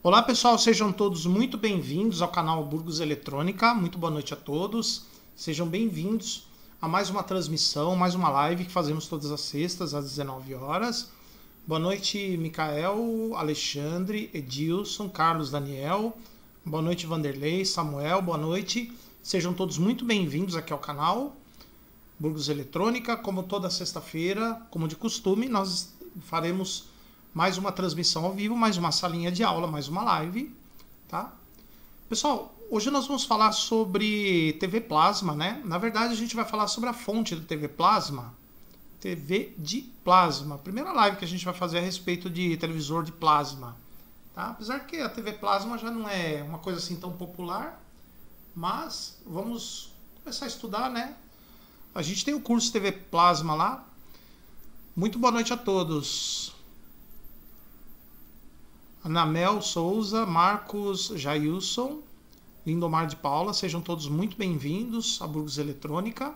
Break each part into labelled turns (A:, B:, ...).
A: Olá pessoal, sejam todos muito bem-vindos ao canal Burgos Eletrônica. Muito boa noite a todos. Sejam bem-vindos a mais uma transmissão, mais uma live que fazemos todas as sextas às 19 horas. Boa noite, Micael, Alexandre, Edilson, Carlos, Daniel. Boa noite, Vanderlei, Samuel. Boa noite. Sejam todos muito bem-vindos aqui ao canal Burgos Eletrônica. Como toda sexta-feira, como de costume, nós faremos mais uma transmissão ao vivo, mais uma salinha de aula, mais uma live, tá? Pessoal, hoje nós vamos falar sobre TV Plasma, né? Na verdade, a gente vai falar sobre a fonte da TV Plasma. TV de plasma. Primeira live que a gente vai fazer a respeito de televisor de plasma, tá? Apesar que a TV Plasma já não é uma coisa assim tão popular, mas vamos começar a estudar, né? A gente tem o curso TV Plasma lá. Muito boa noite a todos. Anamel Souza, Marcos Jailson, Lindomar de Paula, sejam todos muito bem-vindos a Burgos Eletrônica.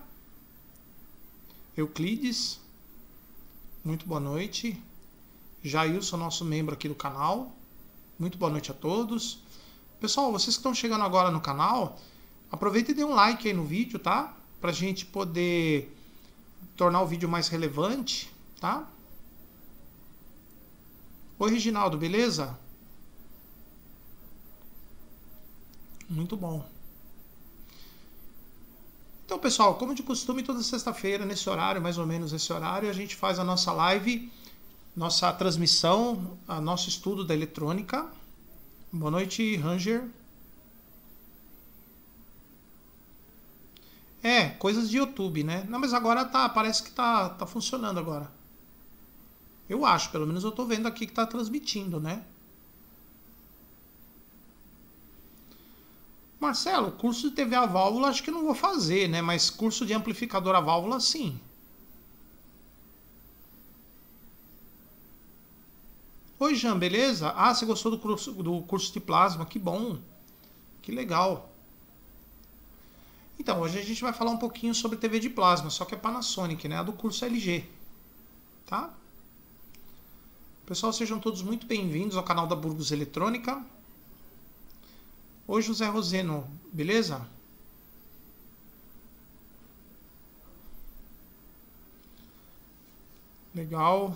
A: Euclides, muito boa noite. Jailson, nosso membro aqui do canal, muito boa noite a todos. Pessoal, vocês que estão chegando agora no canal, aproveita e dê um like aí no vídeo, tá? Pra gente poder tornar o vídeo mais relevante, tá? Oi, Reginaldo, beleza? Muito bom. Então, pessoal, como de costume, toda sexta-feira, nesse horário, mais ou menos esse horário, a gente faz a nossa live, nossa transmissão, nosso estudo da eletrônica. Boa noite, Ranger. É, coisas de YouTube, né? Não, mas agora parece que tá funcionando agora. Eu acho, pelo menos eu tô vendo aqui que tá transmitindo, né? Marcelo, curso de TV a válvula acho que não vou fazer, né? Mas curso de amplificador a válvula, sim. Oi, Jean, beleza? Ah, você gostou do curso de plasma? Que bom. Que legal. Então, hoje a gente vai falar um pouquinho sobre TV de plasma, só que é Panasonic, né? A do curso LG, tá? Pessoal, sejam todos muito bem-vindos ao canal da Burgos Eletrônica. Oi, José Roseno, beleza? Legal.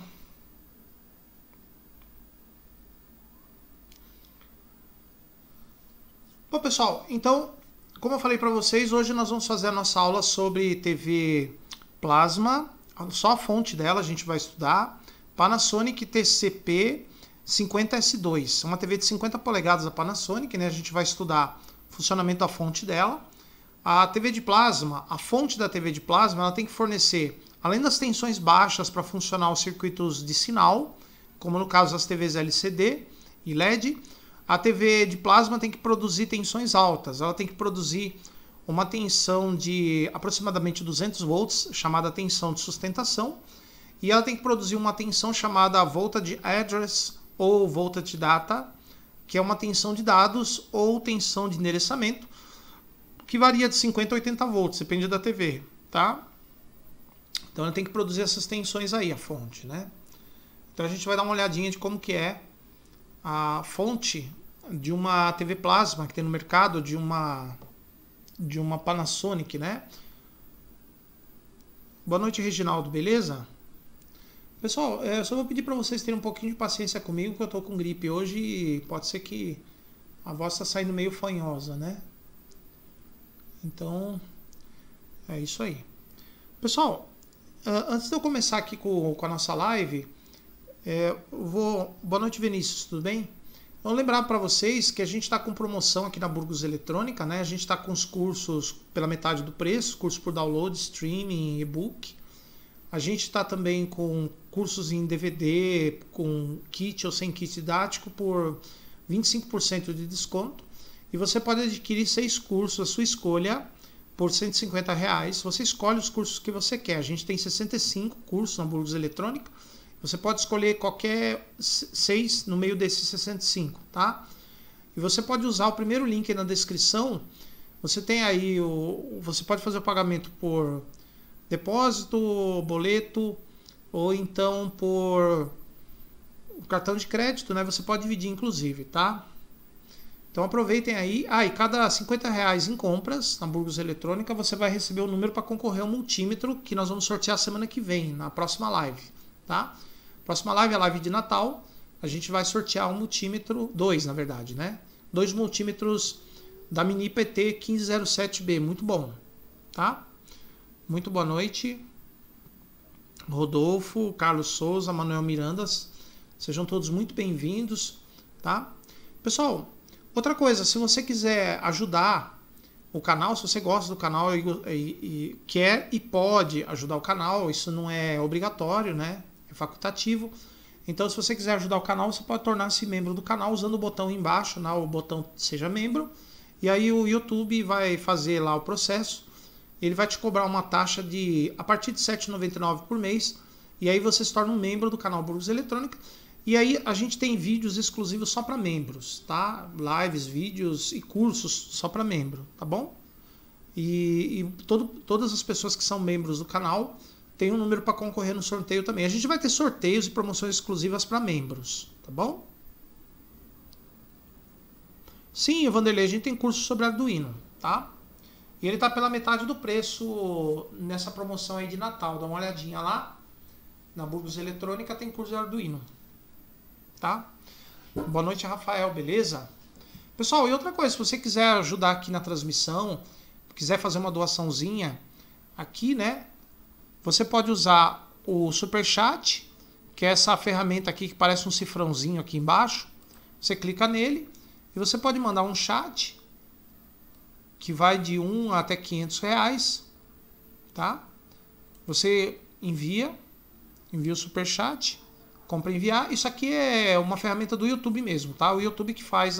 A: Bom, pessoal, então, como eu falei para vocês, hoje nós vamos fazer a nossa aula sobre TV Plasma, só a fonte dela a gente vai estudar. Panasonic TCP 50S2, uma TV de 50 polegadas da Panasonic, né? A gente vai estudar o funcionamento da fonte dela. A TV de plasma, a fonte da TV de plasma, ela tem que fornecer, além das tensões baixas para funcionar os circuitos de sinal, como no caso das TVs LCD e LED, a TV de plasma tem que produzir tensões altas. Ela tem que produzir uma tensão de aproximadamente 200 volts, chamada tensão de sustentação, e ela tem que produzir uma tensão chamada voltage address ou voltage data, que é uma tensão de dados ou tensão de endereçamento, que varia de 50 a 80 volts, depende da TV, tá? Então ela tem que produzir essas tensões aí, a fonte, né? Então a gente vai dar uma olhadinha de como que é a fonte de uma TV plasma que tem no mercado, de uma Panasonic, né? Boa noite, Reginaldo, beleza? Pessoal, eu só vou pedir para vocês terem um pouquinho de paciência comigo, que eu tô com gripe hoje e pode ser que a voz tá saindo meio fanhosa, né? Então, é isso aí. Pessoal, antes de eu começar aqui com a nossa live, boa noite, Vinícius, tudo bem? Vou lembrar para vocês que a gente está com promoção aqui na Burgos Eletrônica, né? A gente está com os cursos pela metade do preço, curso por download, streaming, e-book. A gente está também com cursos em DVD, com kit ou sem kit didático por 25% de desconto. E você pode adquirir 6 cursos, a sua escolha, por R$150. Você escolhe os cursos que você quer. A gente tem 65 cursos na Burgos Eletrônica. Você pode escolher qualquer 6 no meio desses 65, tá? E você pode usar o primeiro link aí na descrição. Você tem aí você pode fazer o pagamento por depósito, boleto, ou então por cartão de crédito, né? Você pode dividir, inclusive, tá? Então aproveitem aí. E cada R$50 em compras na Burgos Eletrônica, você vai receber o número para concorrer ao multímetro que nós vamos sortear semana que vem, na próxima live. Tá? Próxima live é a live de Natal. A gente vai sortear um multímetro, 2 na verdade, né? 2 multímetros da Mini PT 1507B. Muito bom. Tá? Muito boa noite. Rodolfo, Carlos Souza, Manuel Mirandas. Sejam todos muito bem-vindos. Tá? Pessoal, outra coisa, se você quiser ajudar o canal, se você gosta do canal e quer e pode ajudar o canal, isso não é obrigatório, né? É facultativo. Então, se você quiser ajudar o canal, você pode tornar-se membro do canal usando o botão embaixo, né? O botão Seja Membro. E aí o YouTube vai fazer lá o processo. Ele vai te cobrar uma taxa a partir de R$ 7,99 por mês. E aí você se torna um membro do canal Burgos Eletrônica. E aí a gente tem vídeos exclusivos só para membros, tá? Lives, vídeos e cursos só para membro, tá bom? Todas as pessoas que são membros do canal têm um número para concorrer no sorteio também. A gente vai ter sorteios e promoções exclusivas para membros, tá bom? Sim, Vanderlei, a gente tem curso sobre Arduino, tá? E ele tá pela metade do preço nessa promoção aí de Natal. Dá uma olhadinha lá. Na Burgos Eletrônica tem curso de Arduino. Tá? Boa noite, Rafael, beleza? Pessoal, e outra coisa, se você quiser ajudar aqui na transmissão, quiser fazer uma doaçãozinha aqui, né? Você pode usar o Superchat, que é essa ferramenta aqui que parece um cifrãozinho aqui embaixo. Você clica nele e você pode mandar um chat que vai de 1 até R$500, tá? Você envia o Superchat, compra e enviar. Isso aqui é uma ferramenta do YouTube mesmo, tá? O YouTube que faz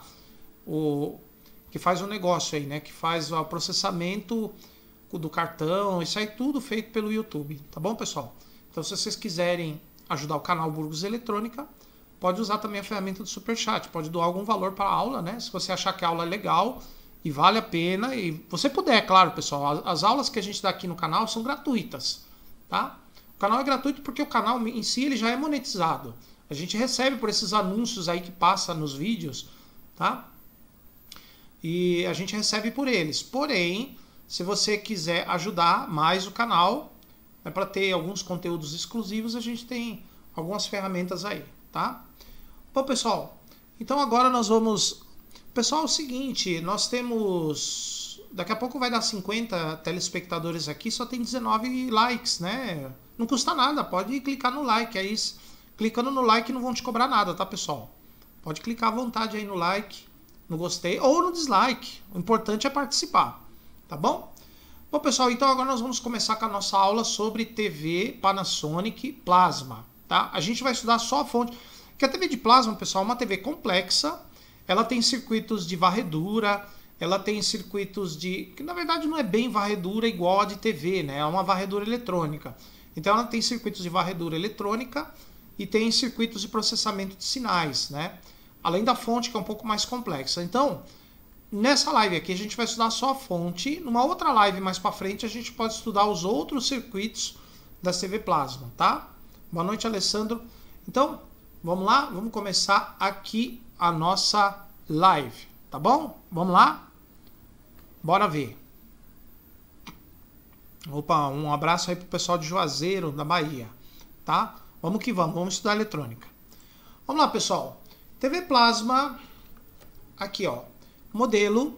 A: o negócio aí, né? Que faz o processamento do cartão, isso aí tudo feito pelo YouTube, tá bom, pessoal? Então, se vocês quiserem ajudar o canal Burgos Eletrônica, pode usar também a ferramenta do Superchat, pode doar algum valor para a aula, né? Se você achar que a aula é legal e vale a pena, e você puder, claro, pessoal, as aulas que a gente dá aqui no canal são gratuitas, tá? O canal é gratuito porque o canal em si ele já é monetizado. A gente recebe por esses anúncios aí que passa nos vídeos, tá? E a gente recebe por eles. Porém, se você quiser ajudar mais o canal, para ter alguns conteúdos exclusivos, a gente tem algumas ferramentas aí, tá? Bom, pessoal, então agora nós vamos... Pessoal, é o seguinte, nós temos... Daqui a pouco vai dar 50 telespectadores aqui, só tem 19 likes, né? Não custa nada, pode clicar no like. Aí, clicando no like não vão te cobrar nada, tá, pessoal? Pode clicar à vontade aí no like, no gostei ou no dislike. O importante é participar, tá bom? Bom, pessoal, então agora nós vamos começar com a nossa aula sobre TV Panasonic Plasma, tá? A gente vai estudar só a fonte. Que a TV de plasma, pessoal, é uma TV complexa. Ela tem circuitos de varredura, ela tem circuitos de... que na verdade não é bem varredura igual a de TV, né? É uma varredura eletrônica. Então ela tem circuitos de varredura eletrônica e tem circuitos de processamento de sinais, né? Além da fonte, que é um pouco mais complexa. Então, nessa live aqui a gente vai estudar só a fonte. Numa outra live mais para frente a gente pode estudar os outros circuitos da TV Plasma, tá? Boa noite, Alessandro. Então, vamos lá? Vamos começar aqui a nossa live, tá bom? Vamos lá? Bora ver. Opa, um abraço aí pro pessoal de Juazeiro, da Bahia, tá? Vamos que vamos estudar eletrônica. Vamos lá, pessoal. TV Plasma, aqui ó, modelo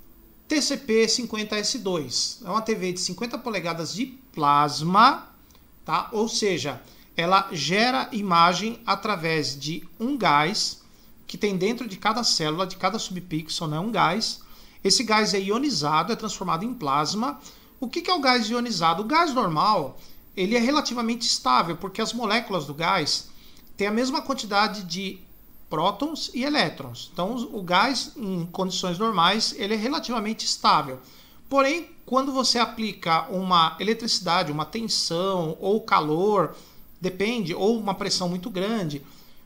A: TCP50S2. É uma TV de 50 polegadas de plasma, tá? Ou seja, ela gera imagem através de um gás que tem dentro de cada célula, de cada subpixel, né? Um gás. Esse gás é ionizado, é transformado em plasma. O que é o gás ionizado? O gás normal, ele é relativamente estável, porque as moléculas do gás têm a mesma quantidade de prótons e elétrons. Então, o gás, em condições normais, ele é relativamente estável. Porém, quando você aplica uma eletricidade, uma tensão ou calor, depende, ou uma pressão muito grande,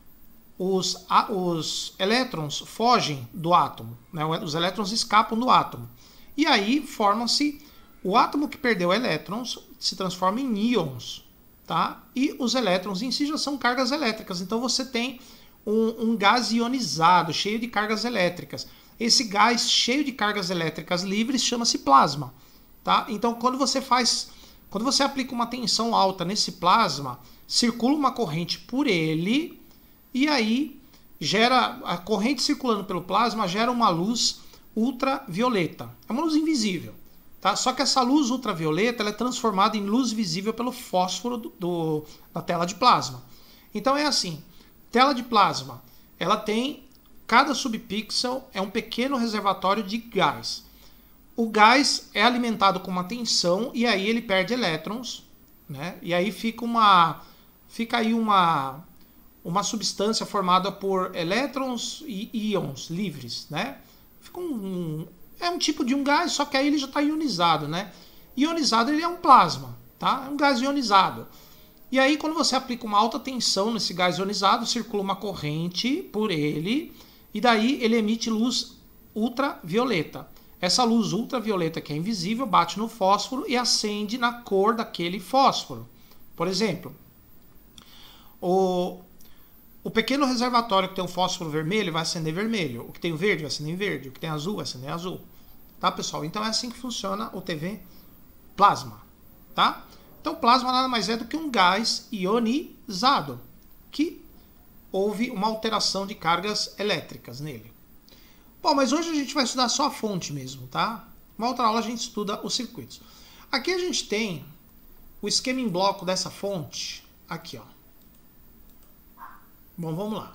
A: os elétrons fogem do átomo, né? Os elétrons escapam do átomo. E aí forma-se o átomo que perdeu elétrons, se transforma em íons, tá? E os elétrons em si já são cargas elétricas. Então você tem um gás ionizado, cheio de cargas elétricas. esse gás cheio de cargas elétricas livres chama-se plasma, tá? Então, quando você aplica uma tensão alta nesse plasma, circula uma corrente por ele e aí a corrente circulando pelo plasma gera uma luz ultravioleta. É uma luz invisível, tá? Só que essa luz ultravioleta ela é transformada em luz visível pelo fósforo da tela de plasma. Então é assim, tela de plasma, ela tem, cada subpixel é um pequeno reservatório de gás. O gás é alimentado com uma tensão e aí ele perde elétrons, né? E aí fica aí uma substância formada por elétrons e íons livres, né? É um tipo de um gás, só que aí ele já está ionizado, né? Ionizado ele é um plasma, tá? É um gás ionizado. E aí quando você aplica uma alta tensão nesse gás ionizado, circula uma corrente por ele e daí ele emite luz ultravioleta. Essa luz ultravioleta que é invisível bate no fósforo e acende na cor daquele fósforo. Por exemplo, o pequeno reservatório que tem um fósforo vermelho vai acender vermelho. O que tem o verde vai acender verde. O que tem azul vai acender azul. Tá, pessoal? Então é assim que funciona o TV plasma. Tá? Então plasma nada mais é do que um gás ionizado, que houve uma alteração de cargas elétricas nele. Bom, mas hoje a gente vai estudar só a fonte mesmo, tá? Uma outra aula a gente estuda os circuitos. Aqui a gente tem o esquema em bloco dessa fonte. Aqui, ó. Bom, vamos lá.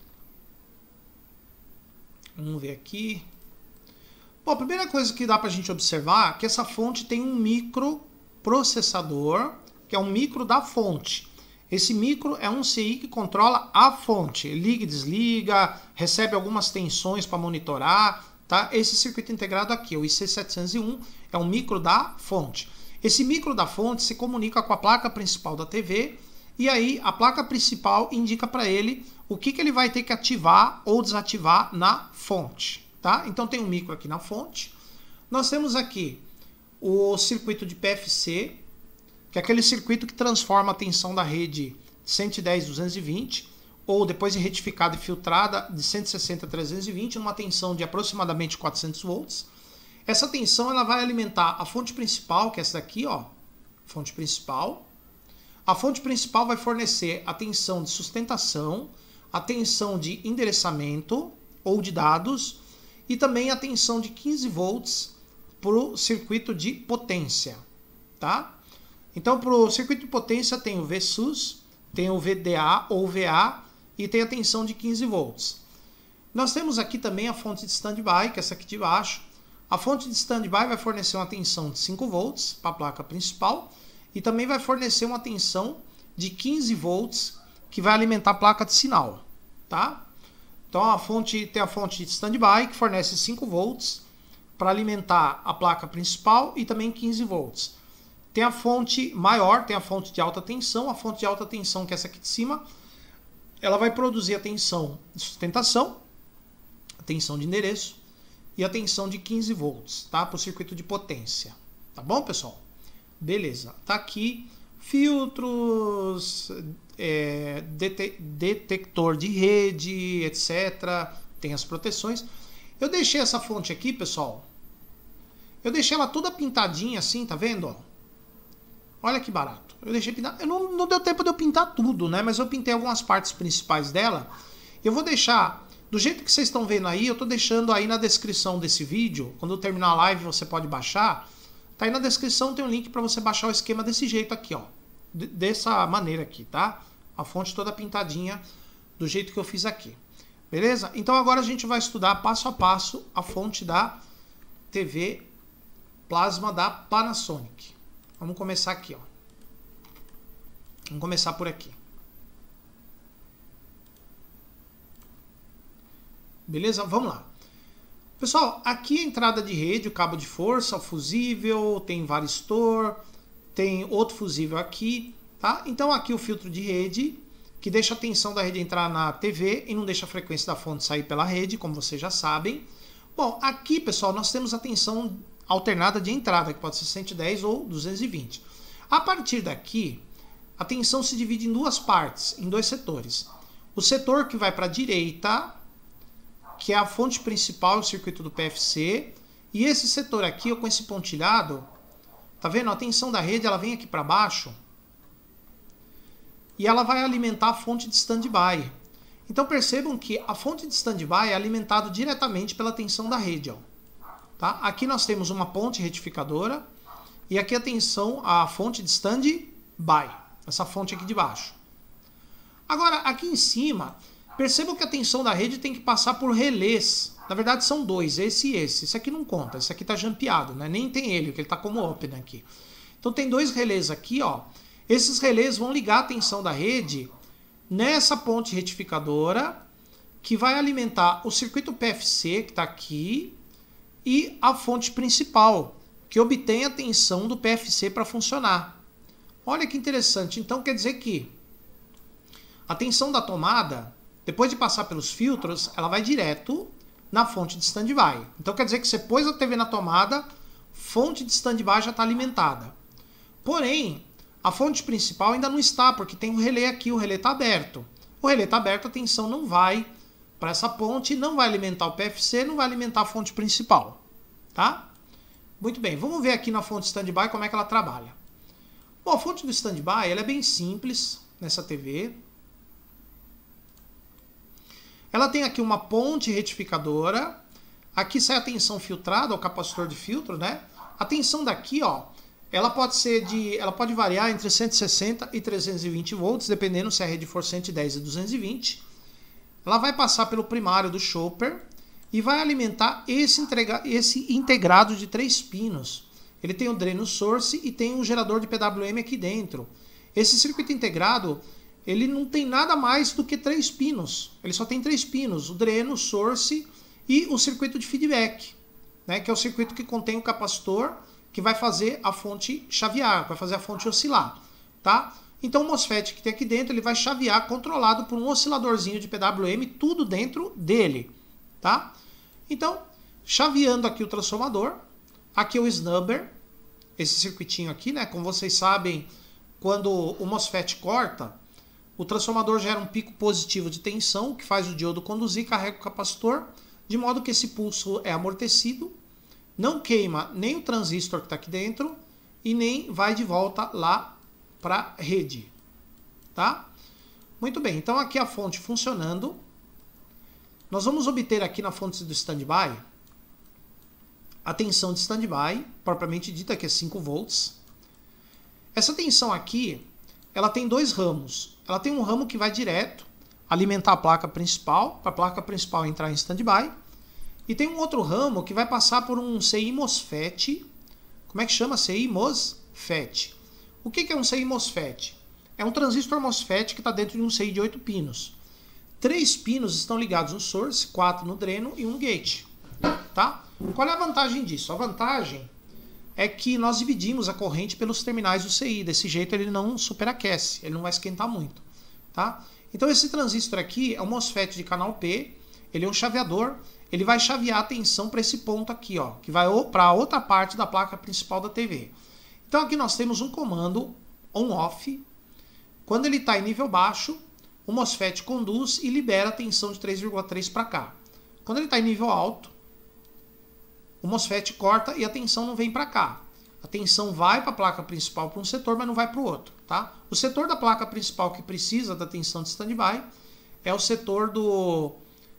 A: Vamos ver aqui. Bom, a primeira coisa que dá pra gente observar é que essa fonte tem um microprocessador, que é um micro da fonte. Esse micro é um CI que controla a fonte. Liga e desliga, recebe algumas tensões para monitorar. Tá? Esse circuito integrado aqui, o IC701, é um micro da fonte. Esse micro da fonte se comunica com a placa principal da TV e aí a placa principal indica para ele o que ele vai ter que ativar ou desativar na fonte. Tá? Então tem um micro aqui na fonte. Nós temos aqui o circuito de PFC, que é aquele circuito que transforma a tensão da rede 110-220, ou depois de retificada e filtrada de 160-320, numa tensão de aproximadamente 400 volts. Essa tensão ela vai alimentar a fonte principal, que é essa daqui, ó, fonte principal. A fonte principal vai fornecer a tensão de sustentação, a tensão de endereçamento ou de dados, e também a tensão de 15 volts para o circuito de potência, tá? Então, para o circuito de potência tem o VSUS, tem o VDA ou VA e tem a tensão de 15 volts. Nós temos aqui também a fonte de standby, que é essa aqui de baixo. A fonte de standby vai fornecer uma tensão de 5 volts para a placa principal e também vai fornecer uma tensão de 15 volts que vai alimentar a placa de sinal, tá? Então, tem a fonte de standby que fornece 5 volts para alimentar a placa principal e também 15 volts. Tem a fonte maior, tem a fonte de alta tensão. A fonte de alta tensão, que é essa aqui de cima, ela vai produzir a tensão de sustentação, a tensão de endereço e a tensão de 15 volts, tá? Para o circuito de potência. Tá bom, pessoal? Beleza. Tá aqui filtros, detector de rede, etc. Tem as proteções. Eu deixei essa fonte aqui, pessoal. Eu deixei ela toda pintadinha assim, tá vendo? Ó? Olha que barato. Eu deixei pintar. Não deu tempo de eu pintar tudo, né? Mas eu pintei algumas partes principais dela. Eu vou deixar, do jeito que vocês estão vendo aí, eu tô deixando aí na descrição desse vídeo. Quando eu terminar a live, você pode baixar. Tá aí na descrição, tem um link para você baixar o esquema desse jeito aqui, ó. Dessa maneira aqui, tá? A fonte toda pintadinha do jeito que eu fiz aqui. Beleza? Então agora a gente vai estudar passo a passo a fonte da TV plasma da Panasonic. Vamos começar aqui, ó. Vamos começar por aqui. Beleza? Vamos lá. Pessoal, aqui a entrada de rede, o cabo de força, o fusível, tem varistor, tem outro fusível aqui, tá? Então aqui o filtro de rede, que deixa a tensão da rede entrar na TV e não deixa a frequência da fonte sair pela rede, como vocês já sabem. Bom, aqui, pessoal, nós temos a tensão alternada de entrada, que pode ser 110 ou 220. A partir daqui, a tensão se divide em duas partes, em dois setores. O setor que vai para a direita que é a fonte principal, o circuito do PFC. E esse setor aqui, com esse pontilhado, tá vendo? A tensão da rede ela vem aqui para baixo e ela vai alimentar a fonte de standby. Então percebam que a fonte de standby é alimentada diretamente pela tensão da rede. Ó. Tá? Aqui nós temos uma ponte retificadora e aqui a tensão, a fonte de standby, essa fonte aqui de baixo. Agora, aqui em cima, percebam que a tensão da rede tem que passar por relés. Na verdade são dois, esse e esse. Esse aqui não conta, esse aqui está jampeado, né? Nem tem ele, porque ele está como open aqui. Então tem dois relés aqui, ó. Esses relés vão ligar a tensão da rede nessa ponte retificadora, que vai alimentar o circuito PFC, que está aqui, e a fonte principal, que obtém a tensão do PFC para funcionar. Olha que interessante. Então quer dizer que a tensão da tomada, depois de passar pelos filtros, ela vai direto na fonte de standby. Então quer dizer que você pôs a TV na tomada, fonte de standby já está alimentada. Porém, a fonte principal ainda não está, porque tem um relé aqui, o relé está aberto. O relé está aberto, a tensão não vai para essa ponte, não vai alimentar o PFC, não vai alimentar a fonte principal. Tá? Muito bem, vamos ver aqui na fonte standby como é que ela trabalha. Bom, a fonte do standby ela é bem simples nessa TV. Ela tem aqui uma ponte retificadora. Aqui sai a tensão filtrada, o capacitor de filtro, né? A tensão daqui, ó, ela pode variar entre 160 e 320 volts, dependendo se a rede for 110 e 220. Ela vai passar pelo primário do chopper e vai alimentar esse integrado de 3 pinos. Ele tem o dreno source e tem um gerador de PWM aqui dentro. Esse circuito integrado, ele não tem nada mais do que 3 pinos. Ele só tem 3 pinos, o dreno, o source e o circuito de feedback, né, que é o circuito que contém o capacitor, que vai fazer a fonte chavear, vai fazer a fonte oscilar. Tá? Então o MOSFET que tem aqui dentro, ele vai chavear controlado por um osciladorzinho de PWM, tudo dentro dele. Tá? Então, chaveando aqui o transformador, aqui é o snubber, esse circuitinho aqui, né? Como vocês sabem, quando o MOSFET corta, o transformador gera um pico positivo de tensão, que faz o diodo conduzir, carrega o capacitor, de modo que esse pulso é amortecido, não queima nem o transistor que está aqui dentro e nem vai de volta lá para a rede. Tá? Muito bem, então aqui a fonte funcionando. Nós vamos obter aqui na fonte do standby a tensão de standby, propriamente dita, que é 5 volts. Essa tensão aqui, ela tem 2 ramos. Ela tem um ramo que vai direto alimentar a placa principal, para a placa principal entrar em standby. E tem um outro ramo que vai passar por um CI MOSFET. Como é que chama? CI MOSFET. O que é um CI MOSFET? É um transistor MOSFET que está dentro de um CI de 8 pinos. 3 pinos estão ligados no source, 4 no dreno e um gate. Tá? Qual é a vantagem disso? A vantagem é que nós dividimos a corrente pelos terminais do CI. Desse jeito ele não superaquece, ele não vai esquentar muito. Tá? Então esse transistor aqui é um MOSFET de canal P, ele é um chaveador, ele vai chavear a tensão para esse ponto aqui, ó, que vai para a outra parte da placa principal da TV. Então aqui nós temos um comando on-off. Quando ele está em nível baixo, o MOSFET conduz e libera a tensão de 3,3 para cá. Quando ele está em nível alto, o MOSFET corta e a tensão não vem para cá. A tensão vai para a placa principal para um setor, mas não vai para o outro. Tá? O setor da placa principal que precisa da tensão de standby é o setor do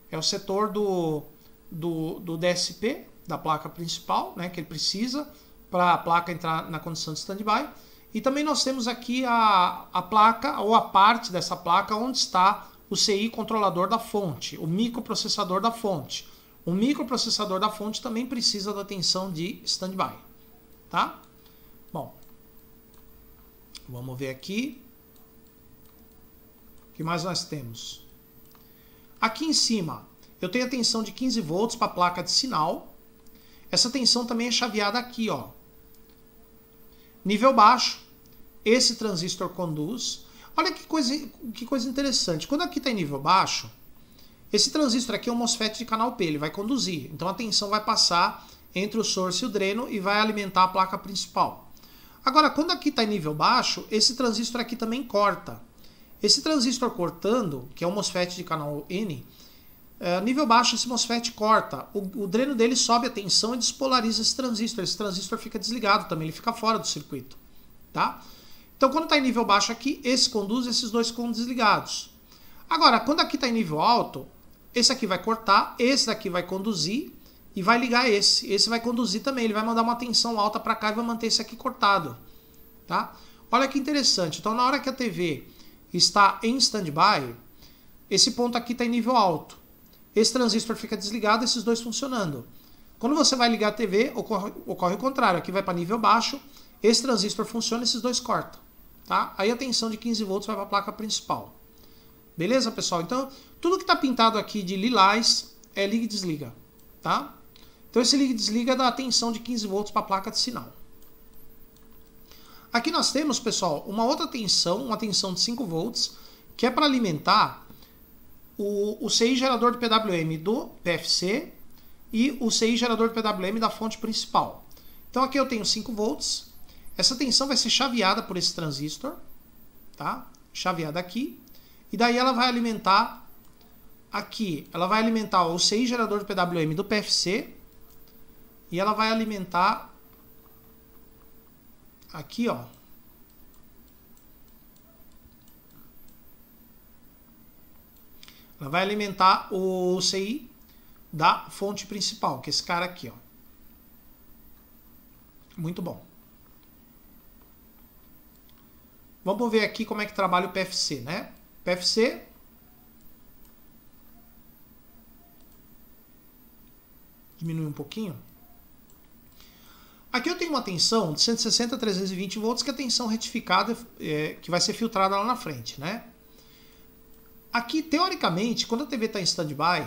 A: DSP, da placa principal, né, que ele precisa para a placa entrar na condição de standby. E também nós temos aqui a placa, ou a parte dessa placa, onde está o CI controlador da fonte, o microprocessador da fonte. O microprocessador da fonte também precisa da tensão de standby. Tá? Bom, vamos ver aqui. O que mais nós temos? Aqui em cima, eu tenho a tensão de 15 volts para a placa de sinal. Essa tensão também é chaveada aqui, ó. Nível baixo, esse transistor conduz. Olha que coisa interessante. Quando aqui está em nível baixo, esse transistor aqui é um MOSFET de canal P, ele vai conduzir. Então a tensão vai passar entre o source e o dreno e vai alimentar a placa principal. Agora, quando aqui está em nível baixo, esse transistor aqui também corta. Esse transistor cortando, que é um MOSFET de canal N, Nível baixo, esse MOSFET corta. O dreno dele sobe a tensão e despolariza esse transistor. Esse transistor fica desligado também, ele fica fora do circuito. Tá? Então, quando está em nível baixo aqui, esse conduz, esses dois ficam desligados. Agora, quando aqui está em nível alto, esse aqui vai cortar, esse daqui vai conduzir e vai ligar esse. Esse vai conduzir também, ele vai mandar uma tensão alta para cá e vai manter esse aqui cortado. Tá? Olha que interessante. Então, na hora que a TV está em standby, esse ponto aqui está em nível alto. Esse transistor fica desligado, esses dois funcionando. Quando você vai ligar a TV, ocorre o contrário. Aqui vai para nível baixo, esse transistor funciona, esses dois cortam. Tá? Aí a tensão de 15 volts vai para a placa principal. Beleza, pessoal? Então, tudo que está pintado aqui de lilás é liga e desliga. Tá? Então, esse liga e desliga dá a tensão de 15 volts para a placa de sinal. Aqui nós temos, pessoal, uma outra tensão, uma tensão de 5 volts, que é para alimentar o CI gerador de PWM do PFC e o CI gerador de PWM da fonte principal. Então aqui eu tenho 5 volts. Essa tensão vai ser chaveada por esse transistor, tá? Chaveada aqui. E daí ela vai alimentar aqui. Ela vai alimentar o CI gerador de PWM do PFC e ela vai alimentar aqui, ó. Ela vai alimentar o CI da fonte principal, que é esse cara aqui, ó. Muito bom. Vamos ver aqui como é que trabalha o PFC, né? PFC. Diminui um pouquinho. Aqui eu tenho uma tensão de 160 a 320 volts, que é a tensão retificada, que vai ser filtrada lá na frente, né? Aqui, teoricamente, quando a TV está em standby,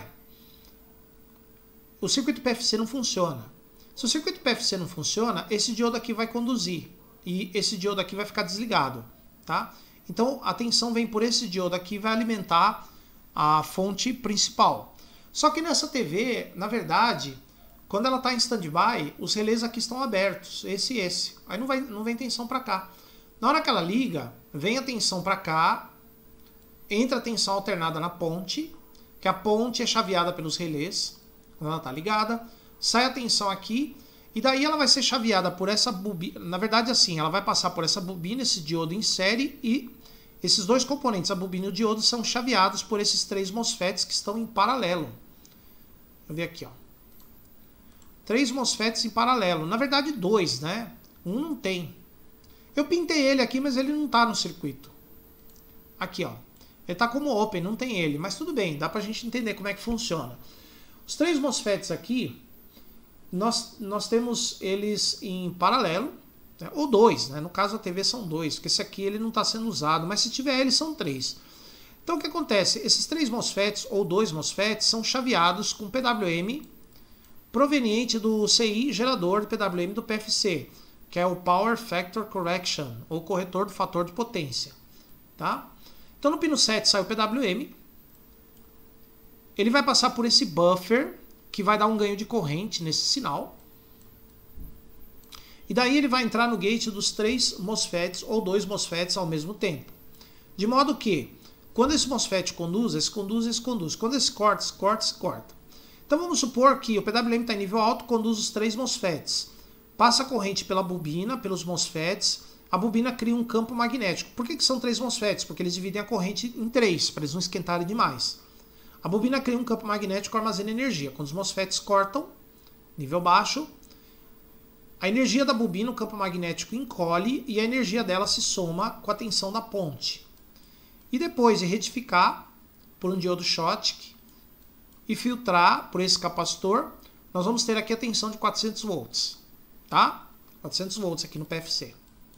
A: o circuito PFC não funciona. Se o circuito PFC não funciona, esse diodo aqui vai conduzir e esse diodo aqui vai ficar desligado, tá? Então, a tensão vem por esse diodo aqui e vai alimentar a fonte principal. Só que nessa TV, na verdade, quando ela está em standby, os relés aqui estão abertos, esse e esse. Aí não vem tensão para cá. Na hora que ela liga, vem a tensão para cá, entra a tensão alternada na ponte, que a ponte é chaveada pelos relés, quando ela está ligada, sai a tensão aqui, e daí ela vai ser chaveada por essa bobina. Na verdade, assim, ela vai passar por essa bobina, esse diodo em série, e esses dois componentes, a bobina e o diodo, são chaveados por esses 3 MOSFETs que estão em paralelo. Vou ver aqui, ó. 3 MOSFETs em paralelo. Na verdade, 2, né? Um não tem. Eu pintei ele aqui, mas ele não está no circuito. Aqui, ó. Ele está como open, não tem ele. Mas tudo bem, dá para a gente entender como é que funciona. Os 3 MOSFETs aqui, nós temos eles em paralelo, né? Ou 2, né? No caso a TV são 2, porque esse aqui ele não está sendo usado, mas se tiver ele são 3. Então o que acontece? Esses 3 MOSFETs ou 2 MOSFETs são chaveados com PWM proveniente do CI gerador de PWM do PFC, que é o Power Factor Correction, ou corretor do fator de potência. Tá? Então no pino 7 sai o PWM, ele vai passar por esse buffer, que vai dar um ganho de corrente nesse sinal, e daí ele vai entrar no gate dos 3 MOSFETs ou 2 MOSFETs ao mesmo tempo. De modo que, quando esse MOSFET conduz, esse conduz, esse conduz. Quando esse corta, esse corta, esse corta. Então vamos supor que o PWM está em nível alto, conduz os 3 MOSFETs. Passa a corrente pela bobina, pelos MOSFETs, a bobina cria um campo magnético. Por que são 3 MOSFETs? Porque eles dividem a corrente em 3, para eles não esquentarem demais. A bobina cria um campo magnético que armazena energia. Quando os MOSFETs cortam, nível baixo, a energia da bobina, o campo magnético, encolhe e a energia dela se soma com a tensão da ponte. E depois de retificar por um diodo Schottky e filtrar por esse capacitor, nós vamos ter aqui a tensão de 400 volts. Tá? 400 volts aqui no PFC.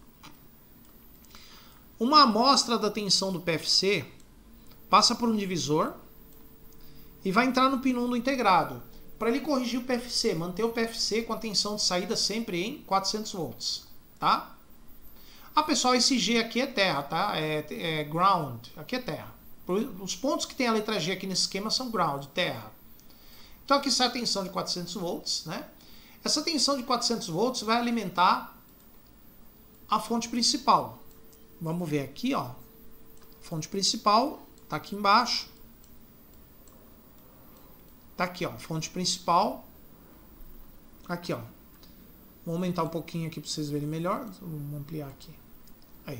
A: Uma amostra da tensão do PFC passa por um divisor e vai entrar no pino 1 do integrado. Para ele corrigir o PFC, manter o PFC com a tensão de saída sempre em 400 volts. Tá? Ah, pessoal, esse G aqui é terra, tá? É ground, aqui é terra. Os pontos que tem a letra G aqui nesse esquema são ground, terra. Então aqui sai a tensão de 400 volts, né? Essa tensão de 400 volts vai alimentar a fonte principal. Vamos ver aqui, ó. A fonte principal está aqui embaixo. Tá aqui, ó, fonte principal. Aqui, ó. Vou aumentar um pouquinho aqui para vocês verem melhor. Vamos ampliar aqui. Aí.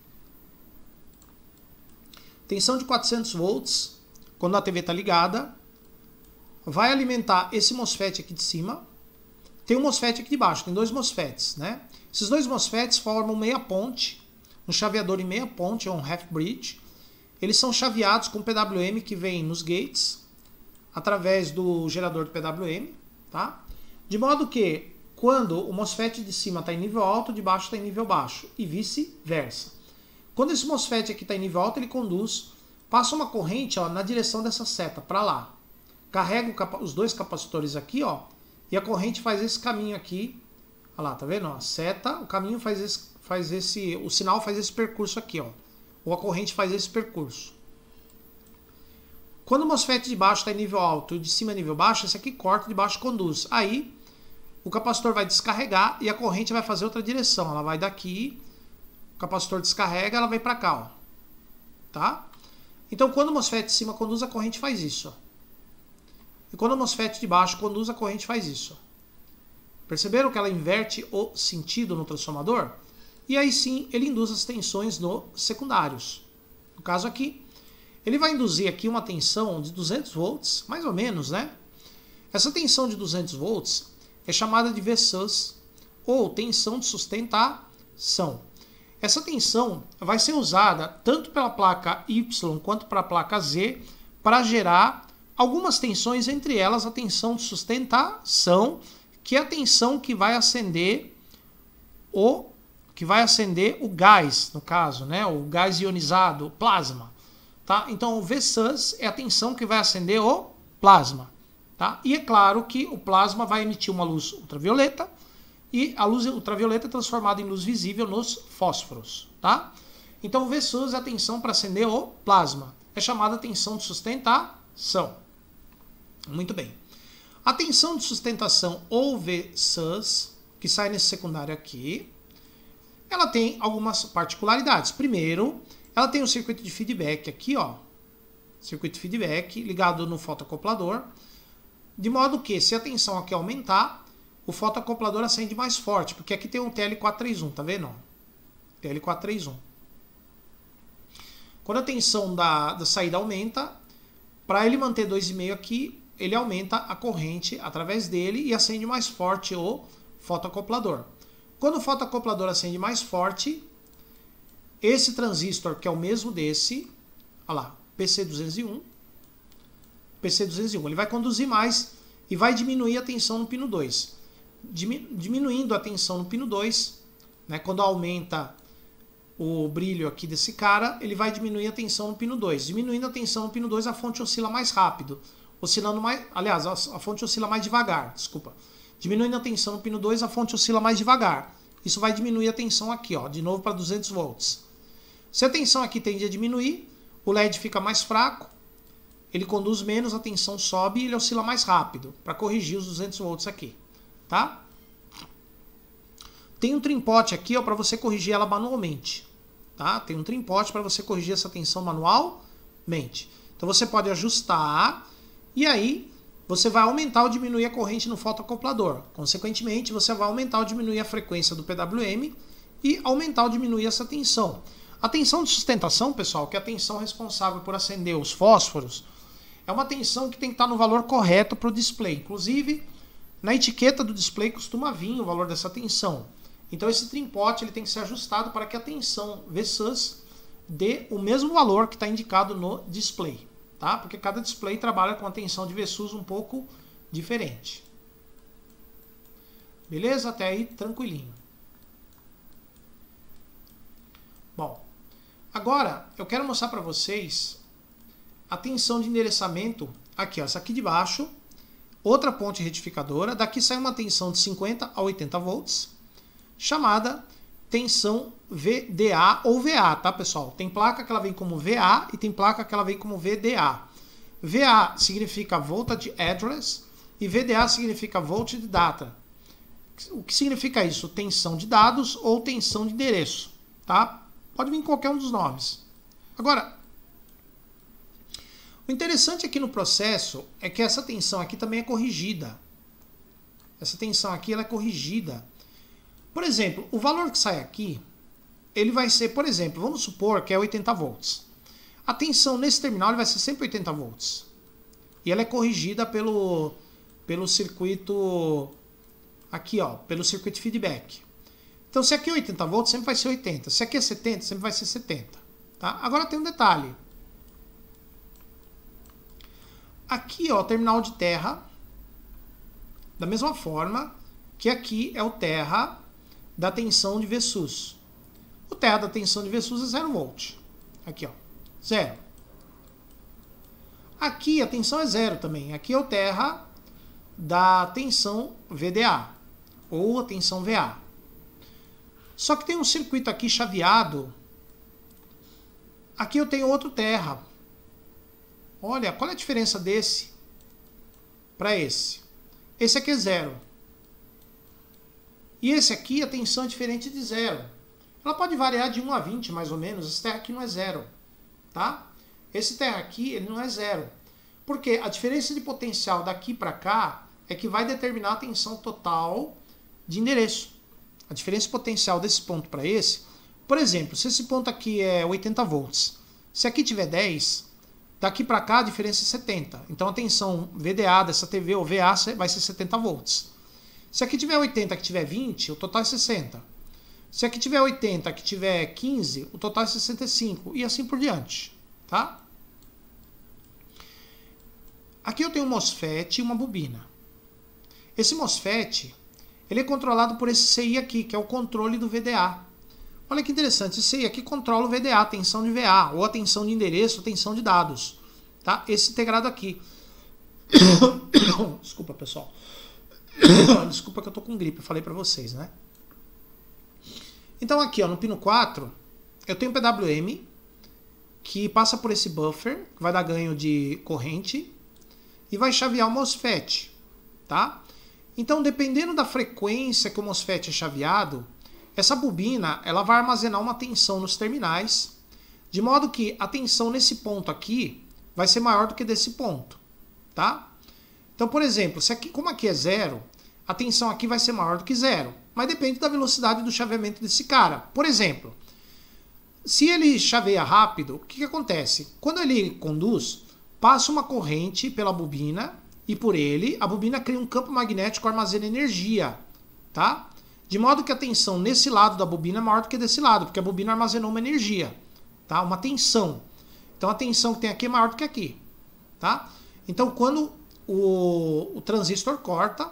A: Tensão de 400 volts, quando a TV está ligada. Vai alimentar esse MOSFET aqui de cima. Tem um MOSFET aqui de baixo, tem dois MOSFETs, né? Esses dois MOSFETs formam meia ponte, um chaveador em meia ponte, é um half bridge. Eles são chaveados com PWM que vem nos gates, através do gerador do PWM, tá? De modo que, quando o MOSFET de cima está em nível alto, o de baixo está em nível baixo, e vice-versa. Quando esse MOSFET aqui está em nível alto, ele conduz, passa uma corrente, ó, na direção dessa seta, para lá. Carrega os dois capacitores aqui, ó, e a corrente faz esse caminho aqui. Olha lá, tá vendo? Ó, seta, o caminho o sinal faz esse percurso aqui, ó. Ou a corrente faz esse percurso. Quando o MOSFET de baixo está em nível alto e o de cima é nível baixo, esse aqui corta, de baixo conduz. Aí, o capacitor vai descarregar e a corrente vai fazer outra direção. Ela vai daqui, o capacitor descarrega, ela vai para cá, ó. Tá? Então, quando o MOSFET de cima conduz, a corrente faz isso, ó. E quando o MOSFET de baixo conduz, a corrente faz isso. Perceberam que ela inverte o sentido no transformador? E aí sim, ele induz as tensões nos secundários. No caso aqui, ele vai induzir aqui uma tensão de 200 volts, mais ou menos, né? Essa tensão de 200 volts é chamada de VSUS, ou tensão de sustentação. Essa tensão vai ser usada tanto pela placa Y quanto para a placa Z para gerar algumas tensões, entre elas a tensão de sustentação, que é a tensão que vai acender o gás, no caso, né? O gás ionizado, o plasma. Tá? Então o VSUS é a tensão que vai acender o plasma. Tá? E é claro que o plasma vai emitir uma luz ultravioleta, e a luz ultravioleta é transformada em luz visível nos fósforos. Tá? Então o VSUS é a tensão para acender o plasma. É chamada tensão de sustentação. Muito bem. A tensão de sustentação, ou VSUS, que sai nesse secundário aqui, ela tem algumas particularidades. Primeiro, ela tem um circuito de feedback aqui, ó. Circuito de feedback ligado no fotoacoplador. De modo que, se a tensão aqui aumentar, o fotoacoplador acende mais forte, porque aqui tem um TL431, tá vendo? TL431. Quando a tensão da saída aumenta, para ele manter 2,5 aqui, ele aumenta a corrente através dele e acende mais forte o fotoacoplador. Quando o fotoacoplador acende mais forte, esse transistor, que é o mesmo desse, olha lá, PC201, ele vai conduzir mais e vai diminuir a tensão no pino 2. Diminuindo a tensão no pino 2, né, quando aumenta o brilho aqui desse cara, ele vai diminuir a tensão no pino 2. Diminuindo a tensão no pino 2, a fonte oscila mais rápido. Oscilando mais, aliás, a fonte oscila mais devagar, desculpa. Diminuindo a tensão no pino 2, a fonte oscila mais devagar. Isso vai diminuir a tensão aqui, ó, de novo para 200 volts. Se a tensão aqui tende a diminuir, o LED fica mais fraco, ele conduz menos, a tensão sobe e ele oscila mais rápido, para corrigir os 200 volts aqui, tá? Tem um trimpote aqui, ó, para você corrigir ela manualmente, tá? Tem um trimpote para você corrigir essa tensão manualmente. Então você pode ajustar e aí você vai aumentar ou diminuir a corrente no fotoacoplador. Consequentemente, você vai aumentar ou diminuir a frequência do PWM e aumentar ou diminuir essa tensão. A tensão de sustentação, pessoal, que é a tensão responsável por acender os fósforos, é uma tensão que tem que estar no valor correto para o display. Inclusive, na etiqueta do display costuma vir o valor dessa tensão. Então esse trimpote ele tem que ser ajustado para que a tensão VSUS dê o mesmo valor que está indicado no display. Tá? Porque cada display trabalha com a tensão de VSUS um pouco diferente. Beleza? Até aí tranquilinho. Bom, agora eu quero mostrar para vocês a tensão de endereçamento. Aqui, ó, essa aqui de baixo, outra ponte retificadora. Daqui sai uma tensão de 50 a 80 volts, chamada tensão VDA ou VA, tá, pessoal? Tem placa que ela vem como VA e tem placa que ela vem como VDA. VA significa Voltage Address e VDA significa Voltage Data. O que significa isso? Tensão de dados ou tensão de endereço, tá? Pode vir qualquer um dos nomes. Agora, O interessante aqui no processo é que essa tensão aqui também é corrigida. Essa tensão aqui ela é corrigida. Por exemplo, o valor que sai aqui, ele vai ser, por exemplo, vamos supor que é 80 volts. A tensão nesse terminal ele vai ser sempre 80 volts. E ela é corrigida pelo circuito aqui, ó, pelo circuito feedback. Então, se aqui é 80 volts, sempre vai ser 80. Se aqui é 70, sempre vai ser 70. Tá? Agora tem um detalhe. Aqui, ó, o terminal de terra, da mesma forma que aqui é o terra da tensão de VSUS. O terra da tensão de VSUS é 0 volt. Aqui, ó, 0. Aqui a tensão é 0 também. Aqui é o terra da tensão VDA, ou a tensão VA. Só que tem um circuito aqui chaveado. Aqui eu tenho outro terra. Olha, qual é a diferença desse para esse? Esse aqui é 0. E esse aqui, a tensão é diferente de 0. Ela pode variar de 1 a 20, mais ou menos. Esse terra aqui não é 0. Tá? Esse terra aqui, ele não é 0. Porque a diferença de potencial daqui para cá é que vai determinar a tensão total de endereço. A diferença potencial desse ponto para esse, por exemplo, se esse ponto aqui é 80 volts, se aqui tiver 10, daqui para cá a diferença é 70. Então a tensão VDA dessa TV ou VA vai ser 70 volts. Se aqui tiver 80, aqui tiver 20, o total é 60. Se aqui tiver 80, aqui tiver 15, o total é 65 e assim por diante, tá? Aqui eu tenho um MOSFET e uma bobina. Esse MOSFET, ele é controlado por esse CI aqui, que é o controle do VDA. Olha que interessante, esse CI aqui controla o VDA, a tensão de VA, ou a tensão de endereço, a tensão de dados. Tá? Esse integrado aqui. Desculpa, pessoal. Desculpa que eu tô com gripe, eu falei para vocês, né? Então aqui, ó, no pino 4, eu tenho um PWM que passa por esse buffer, que vai dar ganho de corrente, e vai chavear o MOSFET, tá? Então, dependendo da frequência que o MOSFET é chaveado, essa bobina ela vai armazenar uma tensão nos terminais, de modo que a tensão nesse ponto aqui vai ser maior do que desse ponto, tá? Então, por exemplo, se aqui, como aqui é 0, a tensão aqui vai ser maior do que 0, mas depende da velocidade do chaveamento desse cara. Por exemplo, se ele chaveia rápido, o que acontece? Quando ele conduz, passa uma corrente pela bobina e por ele, a bobina cria um campo magnético que armazena energia, tá? De modo que a tensão nesse lado da bobina é maior do que desse lado, porque a bobina armazenou uma energia, tá? Uma tensão. Então a tensão que tem aqui é maior do que aqui, tá? Então quando o transistor corta,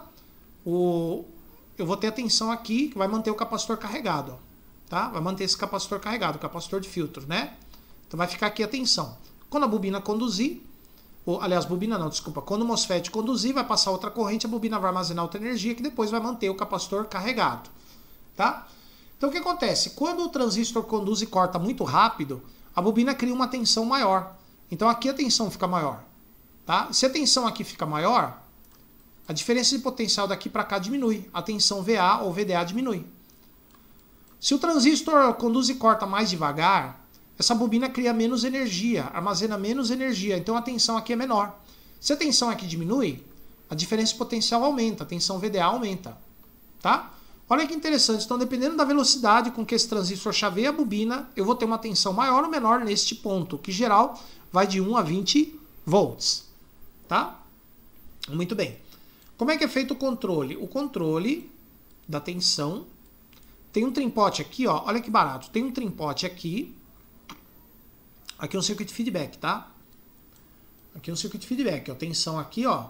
A: eu vou ter a tensão aqui que vai manter o capacitor carregado, ó, tá? Vai manter esse capacitor carregado, o capacitor de filtro, né? Então vai ficar aqui a tensão. Quando a bobina conduzir, aliás, bobina não, desculpa. Quando o MOSFET conduzir, vai passar outra corrente, a bobina vai armazenar outra energia que depois vai manter o capacitor carregado, tá? Então o que acontece? Quando o transistor conduz e corta muito rápido, a bobina cria uma tensão maior. Então aqui a tensão fica maior, tá? Se a tensão aqui fica maior, a diferença de potencial daqui para cá diminui. A tensão VA ou VDA diminui. Se o transistor conduz e corta mais devagar, essa bobina cria menos energia, armazena menos energia, então a tensão aqui é menor. Se a tensão aqui diminui, a diferença potencial aumenta, a tensão VDA aumenta, tá? Olha que interessante, então dependendo da velocidade com que esse transistor chaveia a bobina, eu vou ter uma tensão maior ou menor neste ponto, que em geral vai de 1 a 20 volts, tá? Muito bem. Como é que é feito o controle? O controle da tensão, tem um trimpote aqui, ó, olha que barato, tem um trimpote aqui, aqui é um circuito feedback, tá? Aqui é um circuito feedback, ó, tensão aqui, ó.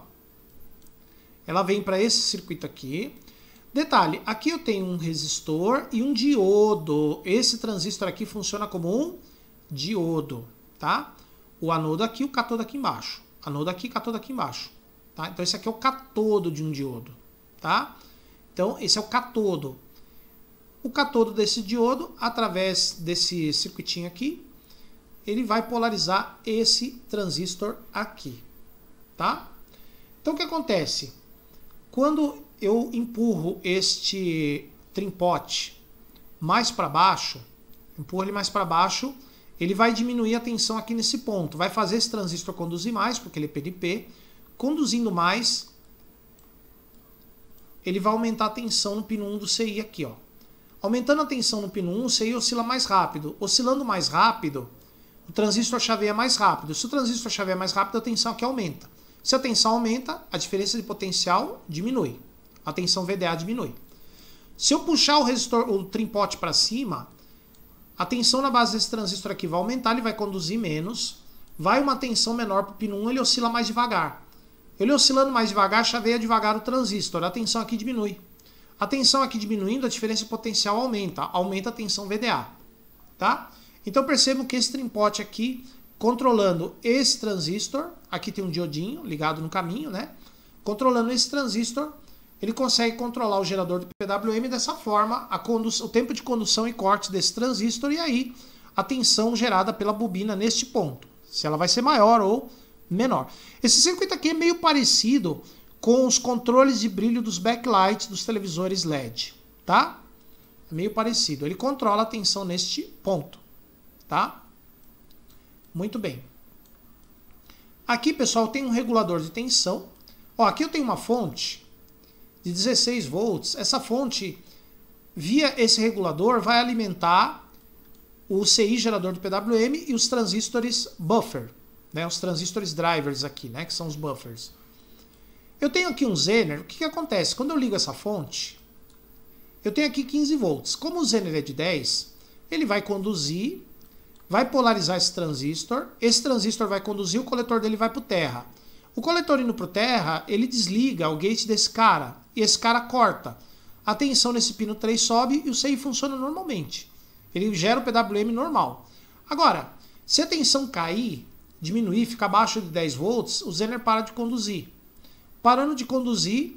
A: Ela vem para esse circuito aqui. Detalhe, aqui eu tenho um resistor e um diodo. Esse transistor aqui funciona como um diodo, tá? O anodo aqui, o catodo aqui embaixo. Anodo aqui, catodo aqui embaixo, tá? Então esse aqui é o catodo de um diodo, tá? Então esse é o catodo. O catodo desse diodo, através desse circuitinho aqui, ele vai polarizar esse transistor aqui, tá? Então o que acontece? Quando eu empurro este trimpote mais para baixo, empurro ele mais para baixo, ele vai diminuir a tensão aqui nesse ponto. Vai fazer esse transistor conduzir mais, porque ele é PNP. Conduzindo mais, ele vai aumentar a tensão no pino 1 do CI aqui, ó. Aumentando a tensão no pino 1, o CI oscila mais rápido. Oscilando mais rápido, o transistor chaveia mais rápido. Se o transistor chaveia mais rápido, a tensão aqui aumenta. Se a tensão aumenta, a diferença de potencial diminui. A tensão VDA diminui. Se eu puxar o trim-pot para cima, a tensão na base desse transistor aqui vai aumentar, ele vai conduzir menos. Vai uma tensão menor para o pino 1, ele oscila mais devagar. Ele oscilando mais devagar, chaveia devagar o transistor. A tensão aqui diminui. A tensão aqui diminuindo, a diferença de potencial aumenta. Aumenta a tensão VDA. Tá? Então percebam que esse trim-pot aqui, controlando esse transistor, aqui tem um diodinho ligado no caminho, né? Controlando esse transistor, ele consegue controlar o gerador do PWM dessa forma, o tempo de condução e corte desse transistor, e aí a tensão gerada pela bobina neste ponto. Se ela vai ser maior ou menor. Esse circuito aqui é meio parecido com os controles de brilho dos backlights dos televisores LED, tá? É meio parecido. Ele controla a tensão neste ponto, tá? Muito bem. Aqui, pessoal, tem um regulador de tensão. Ó, aqui eu tenho uma fonte de 16 volts. Essa fonte, via esse regulador, vai alimentar o CI gerador do PWM e os transistores buffer, né? Os transistores drivers aqui, né? Que são os buffers. Eu tenho aqui um Zener. O que acontece? Quando eu ligo essa fonte, eu tenho aqui 15 volts. Como o Zener é de 10, ele vai conduzir, vai polarizar esse transistor vai conduzir, o coletor dele vai para o terra. O coletor indo para o terra, ele desliga o gate desse cara, e esse cara corta. A tensão nesse pino 3 sobe e o CI funciona normalmente. Ele gera o PWM normal. Agora, se a tensão cair, diminuir, ficar abaixo de 10 volts, o Zener para de conduzir. Parando de conduzir,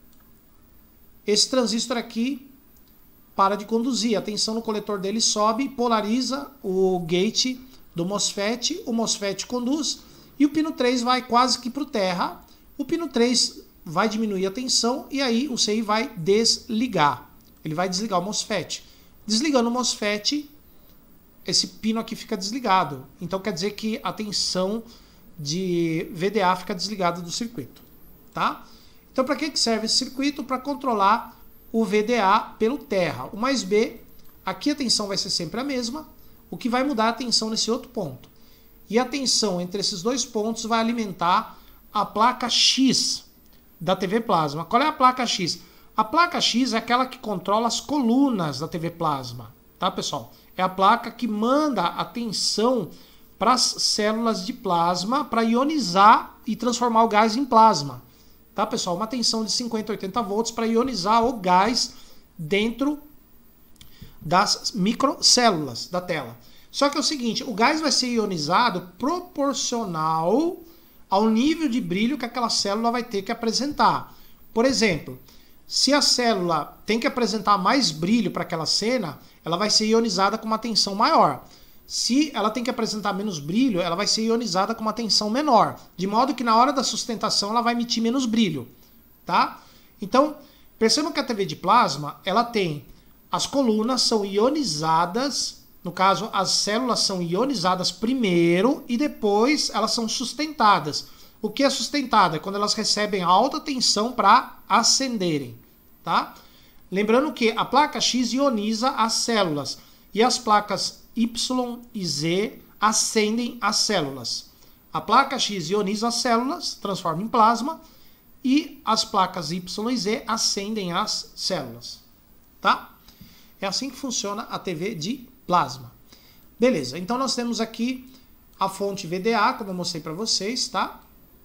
A: esse transistor aqui para de conduzir. A tensão no coletor dele sobe, polariza o gate do MOSFET, o MOSFET conduz, e o pino 3 vai quase que para o terra. O pino 3 vai diminuir a tensão e aí o CI vai desligar. Ele vai desligar o MOSFET. Desligando o MOSFET, esse pino aqui fica desligado. Então quer dizer que a tensão de VDA fica desligada do circuito. Tá? Então para que serve esse circuito? Para controlar o VDA pelo terra. O mais B, aqui a tensão vai ser sempre a mesma. O que vai mudar é a tensão nesse outro ponto. E a tensão entre esses dois pontos vai alimentar a placa X da TV Plasma. Qual é a placa X? A placa X é aquela que controla as colunas da TV Plasma. Tá, pessoal? É a placa que manda a tensão para as células de plasma para ionizar e transformar o gás em plasma. Tá, pessoal? Uma tensão de 50 a 80 volts para ionizar o gás dentro das microcélulas da tela. Só que é o seguinte, o gás vai ser ionizado proporcional ao nível de brilho que aquela célula vai ter que apresentar. Por exemplo, se a célula tem que apresentar mais brilho para aquela cena, ela vai ser ionizada com uma tensão maior. Se ela tem que apresentar menos brilho, ela vai ser ionizada com uma tensão menor. De modo que na hora da sustentação ela vai emitir menos brilho. Tá? Então, percebam que a TV de plasma, ela tem... As colunas são ionizadas, no caso, as células são ionizadas primeiro e depois elas são sustentadas. O que é sustentada? É quando elas recebem alta tensão para acenderem. Tá? Lembrando que a placa X ioniza as células e as placas Y e Z acendem as células. A placa X ioniza as células, transforma em plasma, e as placas Y e Z acendem as células. Tá? É assim que funciona a TV de plasma. Beleza, então nós temos aqui a fonte VDA, como eu mostrei para vocês, tá?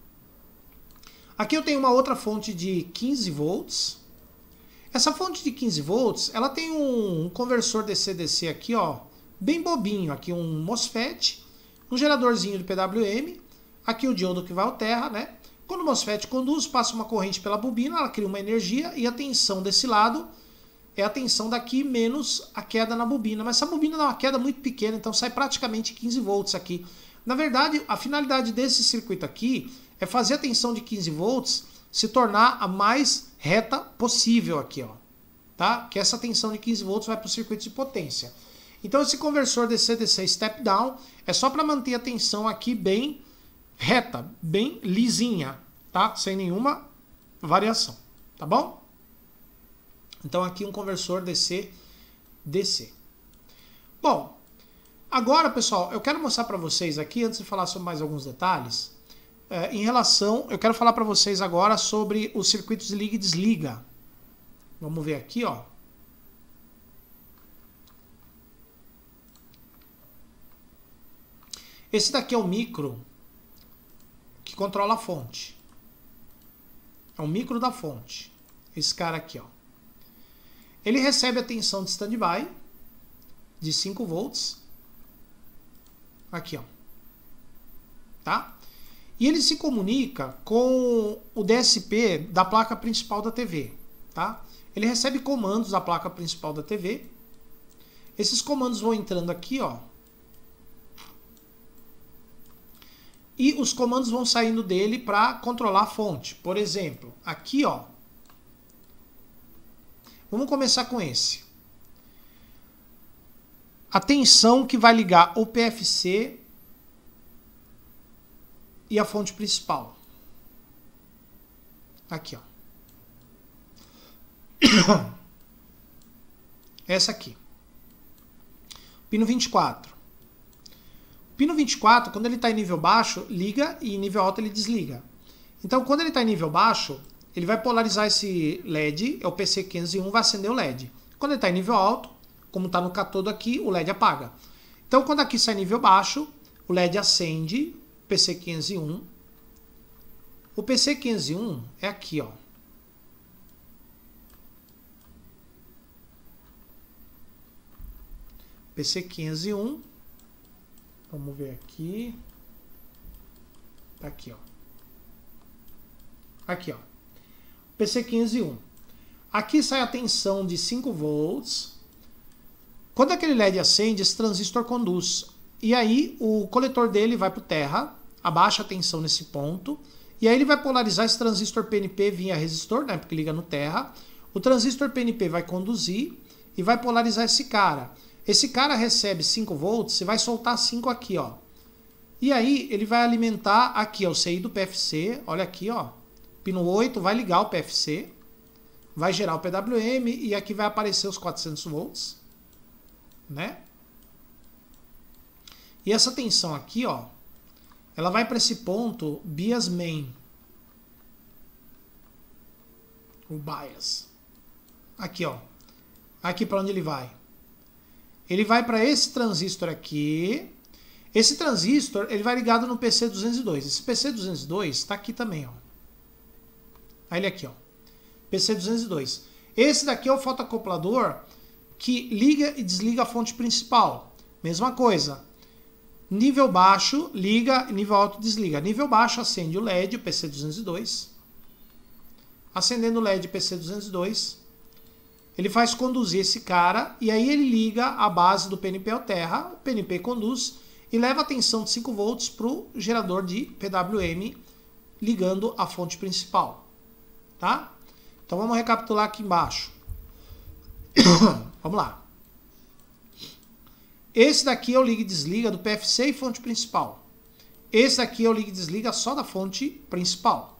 A: Aqui eu tenho uma outra fonte de 15 volts. Essa fonte de 15 volts, ela tem um conversor DC-DC aqui, ó, bem bobinho. Aqui um MOSFET, um geradorzinho de PWM, aqui o diodo que vai ao terra, né? Quando o MOSFET conduz, passa uma corrente pela bobina, ela cria uma energia e a tensão desse lado é a tensão daqui menos a queda na bobina. Mas essa bobina dá uma queda muito pequena, então sai praticamente 15 volts aqui. Na verdade, a finalidade desse circuito aqui é fazer a tensão de 15 volts se tornar a mais reta possível aqui, ó. Tá? Que essa tensão de 15 volts vai para o circuito de potência. Então esse conversor DC-DC step down é só para manter a tensão aqui bem reta, bem lisinha, tá? Sem nenhuma variação, tá bom? Então aqui um conversor DC-DC. Bom, agora pessoal, eu quero mostrar para vocês aqui, antes de falar sobre mais alguns detalhes, eu quero falar para vocês agora sobre os circuitos de liga e desliga. Vamos ver aqui, ó. Esse daqui é o micro que controla a fonte. É o micro da fonte. Esse cara aqui, ó. Ele recebe a tensão de standby de 5 volts. Aqui, ó. Tá? E ele se comunica com o DSP da placa principal da TV, tá? Ele recebe comandos da placa principal da TV. Esses comandos vão entrando aqui, ó. E os comandos vão saindo dele para controlar a fonte. Por exemplo, aqui, ó. Vamos começar com esse. A tensão que vai ligar o PFC e a fonte principal. Aqui, ó. Essa aqui. Pino 24. Pino 24, quando ele está em nível baixo, liga e em nível alto ele desliga. Então, quando ele está em nível baixo, ele vai polarizar esse LED, é o PC501, vai acender o LED. Quando ele está em nível alto, como está no catodo aqui, o LED apaga. Então, quando aqui sai nível baixo, o LED acende, PC501. O PC501 é aqui, ó. PC501. Vamos ver aqui. Tá aqui, ó. Aqui, ó. PC501. Aqui sai a tensão de 5 volts. Quando aquele LED acende, esse transistor conduz. E aí o coletor dele vai para o terra, abaixa a tensão nesse ponto. E aí ele vai polarizar esse transistor PNP via resistor, né, porque liga no terra. O transistor PNP vai conduzir e vai polarizar esse cara. Esse cara recebe 5 volts e vai soltar 5 aqui, ó. E aí ele vai alimentar aqui, ó, o CI do PFC. Olha aqui, ó. Pino 8 vai ligar o PFC. Vai gerar o PWM e aqui vai aparecer os 400 volts. Né? E essa tensão aqui, ó, ela vai para esse ponto bias main. O bias. Aqui, ó. Aqui para onde ele vai? Ele vai para esse transistor aqui. Esse transistor, ele vai ligado no PC202. Esse PC202 está aqui também, ó. Aí ele aqui, ó. PC202. Esse daqui é o fotoacoplador que liga e desliga a fonte principal. Mesma coisa. Nível baixo, liga, nível alto, desliga. Nível baixo, acende o LED, o PC202. Acendendo o LED PC202, ele faz conduzir esse cara e aí ele liga a base do PNP ao terra, o PNP conduz e leva a tensão de 5 volts para o gerador de PWM, ligando a fonte principal. Tá? Então vamos recapitular aqui embaixo. Vamos lá. Esse daqui é o liga e desliga do PFC e fonte principal. Esse daqui é o liga e desliga só da fonte principal.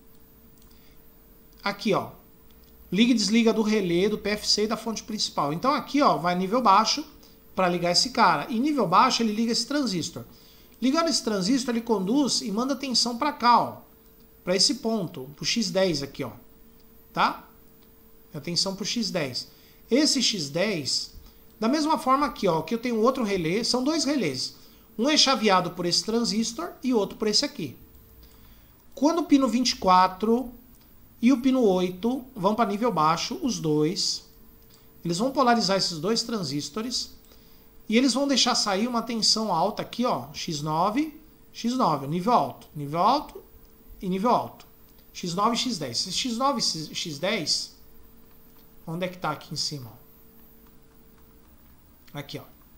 A: Aqui, ó. Liga e desliga do relé, do PFC e da fonte principal. Então aqui, ó, vai nível baixo para ligar esse cara. E nível baixo ele liga esse transistor. Ligando esse transistor, ele conduz e manda tensão para cá, ó. Para esse ponto, pro X10 aqui, ó. Tá? Atenção pro X10. Esse X10, da mesma forma aqui, ó, que eu tenho outro relé, são dois relés. Um é chaveado por esse transistor e outro por esse aqui. Quando o pino 24 e o pino 8 vão para nível baixo, os dois, eles vão polarizar esses dois transistores e eles vão deixar sair uma tensão alta aqui, ó, X9, X9, nível alto e nível alto. X9 e X10. Esse X9 e X10, onde é que tá aqui em cima? Aqui, ó.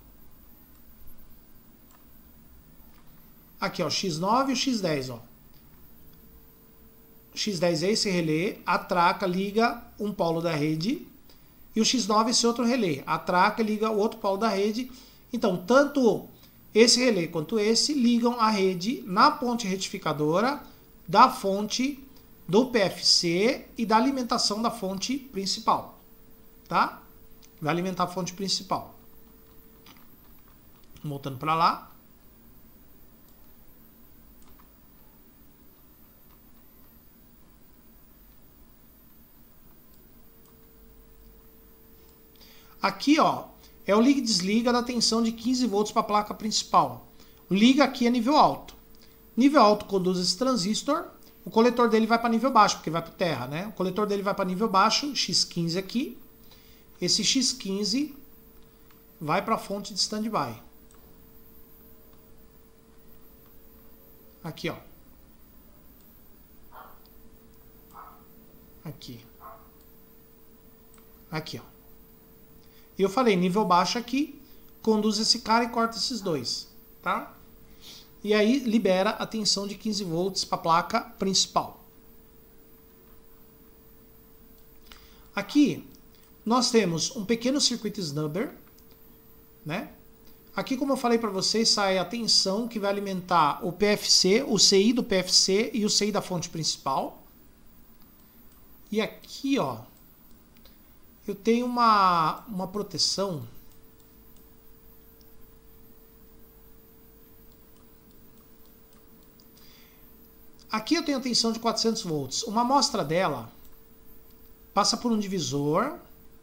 A: Aqui, ó, X9 e o X10, ó. O X10 é esse relé, atraca, liga um polo da rede e o X9 esse outro relé. Atraca e liga o outro polo da rede. Então, tanto esse relé quanto esse ligam a rede na ponte retificadora da fonte do PFC e da alimentação da fonte principal. Tá? Vai alimentar a fonte principal. Voltando para lá. Aqui, ó, é o liga e desliga da tensão de 15 volts para a placa principal. O liga aqui é nível alto. Nível alto conduz esse transistor. O coletor dele vai para nível baixo, porque vai para terra, né? O coletor dele vai para nível baixo, X15 aqui. Esse X15 vai para a fonte de standby. Aqui, ó. Aqui. Aqui, ó. E eu falei, nível baixo aqui, conduz esse cara e corta esses dois, tá? E aí libera a tensão de 15 volts para a placa principal. Aqui nós temos um pequeno circuito snubber, né? Aqui, como eu falei para vocês, sai a tensão que vai alimentar o PFC, o CI do PFC e o CI da fonte principal. E aqui, ó, eu tenho uma proteção. Aqui eu tenho a tensão de 400 volts. Uma amostra dela passa por um divisor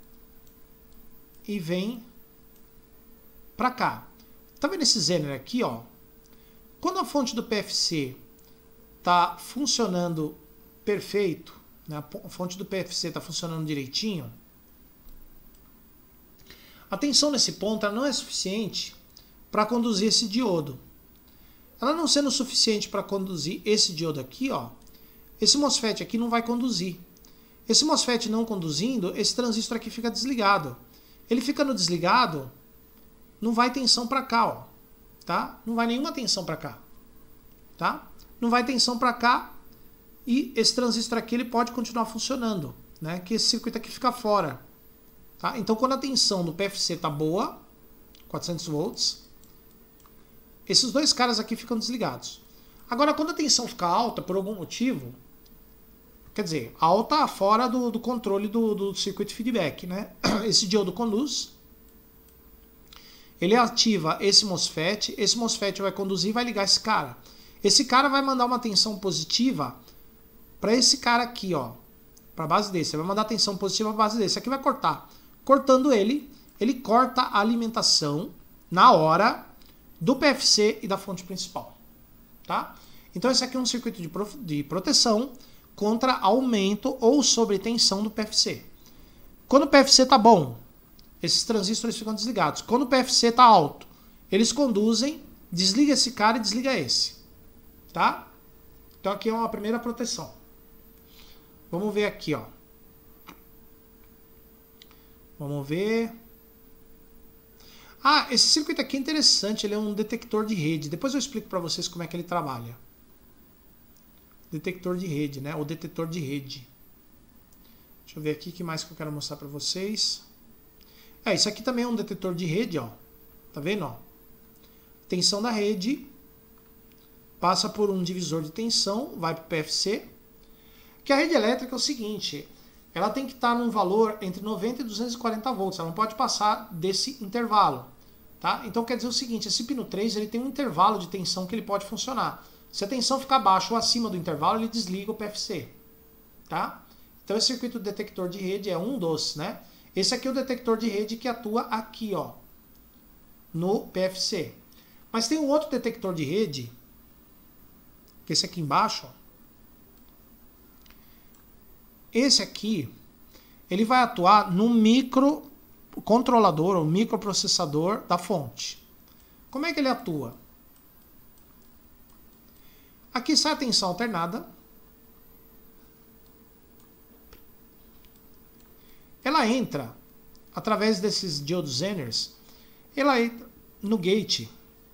A: e vem para cá. Tá vendo esse zener aqui, ó? Quando a fonte do PFC tá funcionando perfeito, né? A fonte do PFC tá funcionando direitinho, a tensão nesse ponto ela não é suficiente para conduzir esse diodo. Ela não sendo suficiente para conduzir esse diodo aqui, ó, esse MOSFET aqui não vai conduzir. Esse MOSFET não conduzindo, esse transistor aqui fica desligado. Ele ficando desligado, não vai tensão para cá, ó, tá? Não vai nenhuma tensão para cá, tá? Não vai tensão para cá e esse transistor aqui ele pode continuar funcionando, né? Que esse circuito aqui fica fora. Tá? Então, quando a tensão do PFC está boa, 400 volts, esses dois caras aqui ficam desligados. Agora, quando a tensão fica alta, por algum motivo, quer dizer, alta fora do controle do circuito feedback, né? Esse diodo conduz, ele ativa esse MOSFET vai conduzir e vai ligar esse cara. Esse cara vai mandar uma tensão positiva para esse cara aqui, ó, para a base desse. Vai mandar tensão positiva para a base desse. Aqui vai cortar. Cortando ele corta a alimentação na hora do PFC e da fonte principal, tá? Então esse aqui é um circuito de proteção contra aumento ou sobretensão do PFC. Quando o PFC tá bom, esses transistores ficam desligados. Quando o PFC tá alto, eles conduzem, desliga esse cara e desliga esse, tá? Então aqui é uma primeira proteção. Vamos ver aqui, ó. Vamos ver. Ah, esse circuito aqui é interessante, ele é um detector de rede. Depois eu explico para vocês como é que ele trabalha. Detector de rede, né? O detetor de rede. Deixa eu ver aqui o que mais que eu quero mostrar para vocês. Isso aqui também é um detetor de rede, ó. Tá vendo, ó? Tensão da rede passa por um divisor de tensão, vai para o PFC. Que a rede elétrica é o seguinte, ela tem que estar num valor entre 90 e 240 volts, ela não pode passar desse intervalo, tá? Então quer dizer o seguinte, esse pino 3 ele tem um intervalo de tensão que ele pode funcionar. Se a tensão ficar abaixo ou acima do intervalo, ele desliga o PFC, tá? Então esse circuito detector de rede é um dos, né? Esse aqui é o detector de rede que atua aqui, ó, no PFC. Mas tem um outro detector de rede, que é esse aqui embaixo, ó. Esse aqui, ele vai atuar no microcontrolador ou microprocessador da fonte. Como é que ele atua? Aqui sai a tensão alternada. Ela entra, através desses diodos Zeners, ela entra no gate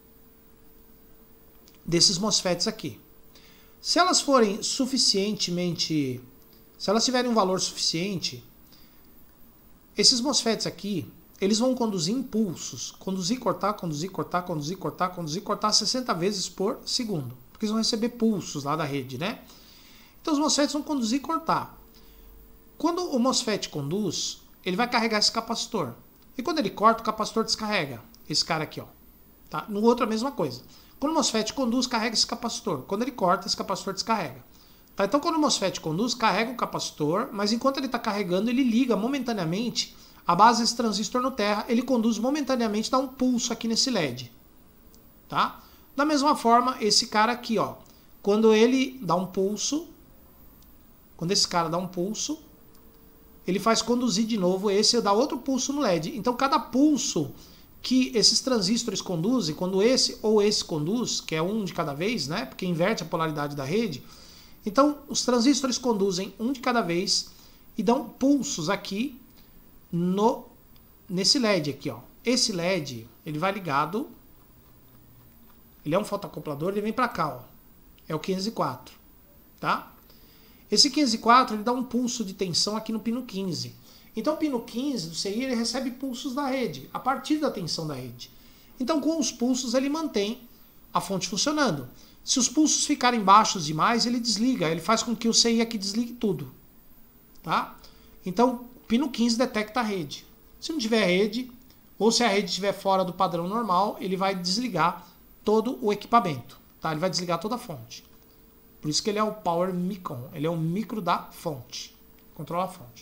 A: desses MOSFETs aqui. Se elas forem suficientemente... Se elas tiverem um valor suficiente, Esses MOSFETs aqui, eles vão conduzir impulsos. Conduzir, cortar, conduzir, cortar, conduzir, cortar, conduzir, cortar 60 vezes por segundo. Porque eles vão receber pulsos lá da rede, né? Então os MOSFETs vão conduzir e cortar. Quando o MOSFET conduz, ele vai carregar esse capacitor. E quando ele corta, o capacitor descarrega. Esse cara aqui, ó. Tá? No outro a mesma coisa. Quando o MOSFET conduz, carrega esse capacitor. Quando ele corta, esse capacitor descarrega. Tá? Então quando o MOSFET conduz, carrega o capacitor, mas enquanto ele está carregando, ele liga momentaneamente a base desse transistor no terra, ele conduz momentaneamente, dá um pulso aqui nesse LED. Tá? Da mesma forma, esse cara aqui, ó, quando ele dá um pulso, quando esse cara dá um pulso, ele faz conduzir de novo esse, dá outro pulso no LED. Então cada pulso que esses transistores conduzem, quando esse ou esse conduz, que é um de cada vez, né, porque inverte a polaridade da rede, então os transistores conduzem um de cada vez e dão pulsos aqui nesse LED aqui, ó. Esse LED, ele vai ligado, ele é um fotoacoplador, ele vem para cá, ó. É o 504, tá? Esse 504, ele dá um pulso de tensão aqui no pino 15. Então o pino 15 do CI, ele recebe pulsos da rede, a partir da tensão da rede. Então com os pulsos ele mantém a fonte funcionando. Se os pulsos ficarem baixos demais, ele desliga, ele faz com que o CI aqui desligue tudo, tá? Então pino 15 detecta a rede. Se não tiver rede, ou se a rede estiver fora do padrão normal, ele vai desligar todo o equipamento. Tá? Ele vai desligar toda a fonte. Por isso que ele é o Power Micron. Ele é o micro da fonte. Controla a fonte.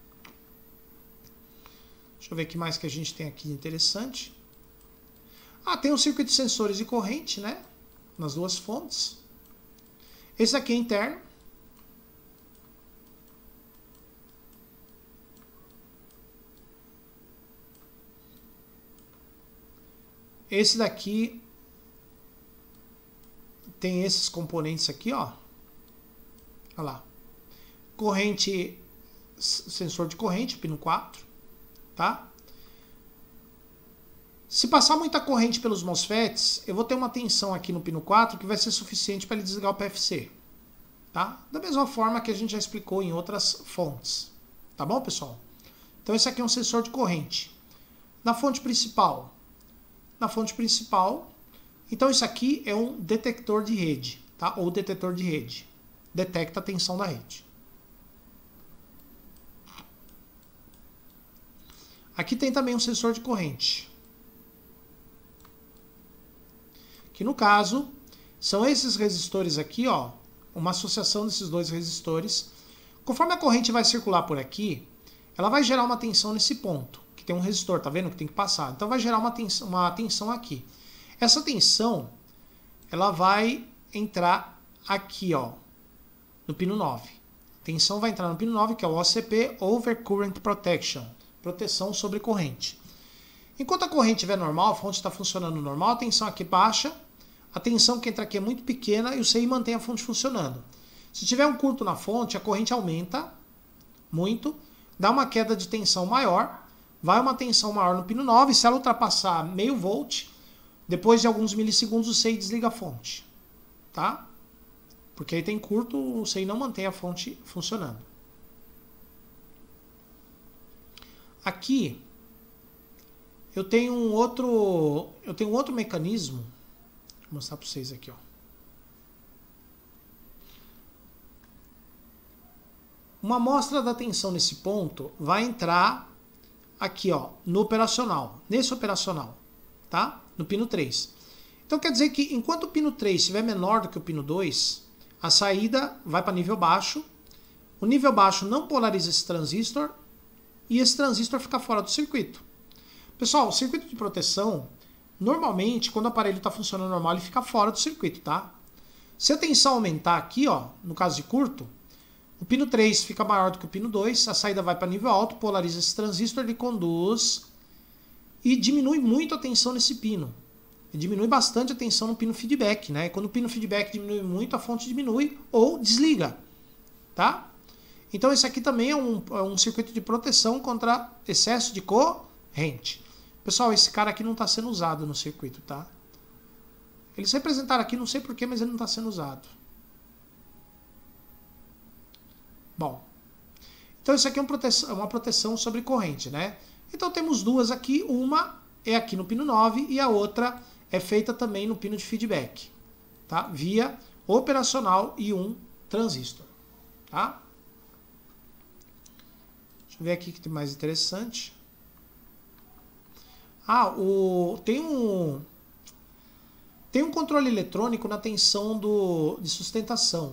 A: Deixa eu ver o que mais que a gente tem aqui de interessante. Ah, tem um circuito de sensores de corrente, né? Nas duas fontes. Esse aqui é interno. Esse daqui tem esses componentes aqui, ó. Olha lá. Corrente, sensor de corrente, pino 4, tá? Se passar muita corrente pelos MOSFETs, eu vou ter uma tensão aqui no pino 4 que vai ser suficiente para ele desligar o PFC, tá? Da mesma forma que a gente já explicou em outras fontes, tá bom, pessoal? Então esse aqui é um sensor de corrente. Na fonte principal, então isso aqui é um detector de rede, tá? Ou detetor de rede. Detecta a tensão da rede. Aqui tem também um sensor de corrente. Que no caso, são esses resistores aqui, ó, uma associação desses dois resistores. Conforme a corrente vai circular por aqui, ela vai gerar uma tensão nesse ponto. Tem um resistor, tá vendo? Que tem que passar. Então vai gerar uma tensão aqui. Essa tensão, ela vai entrar aqui, ó, no pino 9. A tensão vai entrar no pino 9, que é o OCP, Over Current Protection, proteção sobre corrente. Enquanto a corrente estiver normal, a fonte está funcionando normal, a tensão aqui baixa, a tensão que entra aqui é muito pequena e o CI mantém a fonte funcionando. Se tiver um curto na fonte, a corrente aumenta muito, dá uma queda de tensão maior, vai uma tensão maior no pino 9, se ela ultrapassar meio volt, depois de alguns milissegundos o CI desliga a fonte, tá? Porque aí tem curto, o CI não mantém a fonte funcionando. Aqui eu tenho um outro mecanismo, vou mostrar para vocês aqui, ó. Uma amostra da tensão nesse ponto vai entrar aqui, ó, no operacional, nesse operacional, tá? No pino 3. Então quer dizer que enquanto o pino 3 estiver menor do que o pino 2, a saída vai para nível baixo, o nível baixo não polariza esse transistor e esse transistor fica fora do circuito. Pessoal, o circuito de proteção, normalmente, quando o aparelho está funcionando normal, ele fica fora do circuito, tá? Se a tensão aumentar aqui, ó, no caso de curto, o pino 3 fica maior do que o pino 2, a saída vai para nível alto, polariza esse transistor, ele conduz e diminui muito a tensão nesse pino. E diminui bastante a tensão no pino feedback, né? E quando o pino feedback diminui muito, a fonte diminui ou desliga, tá? Então esse aqui também é um circuito de proteção contra excesso de corrente. Pessoal, esse cara aqui não está sendo usado no circuito, tá? Eles representaram aqui, não sei porquê, mas ele não está sendo usado. Bom, Então isso aqui é uma proteção sobre corrente, né? Então temos duas aqui, uma é aqui no pino 9 e a outra é feita também no pino de feedback, tá? Via operacional e um transistor, tá? Deixa eu ver aqui o que tem mais interessante. Tem um controle eletrônico na tensão de sustentação.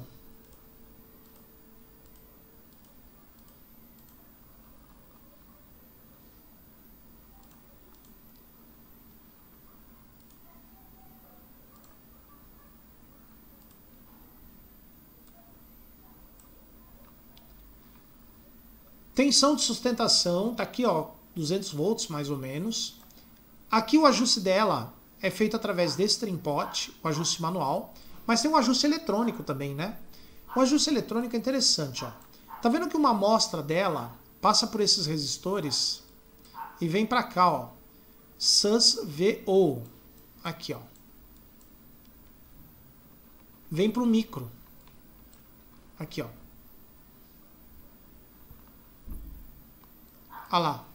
A: Tensão de sustentação, tá aqui, ó, 200 volts mais ou menos. Aqui o ajuste dela é feito através desse trim-pot, o ajuste manual, mas tem um ajuste eletrônico também, né? O ajuste eletrônico é interessante, ó. Tá vendo que uma amostra dela passa por esses resistores e vem para cá, ó. SUS-VO. Aqui, ó. Vem para o micro. Aqui, ó. Olha lá.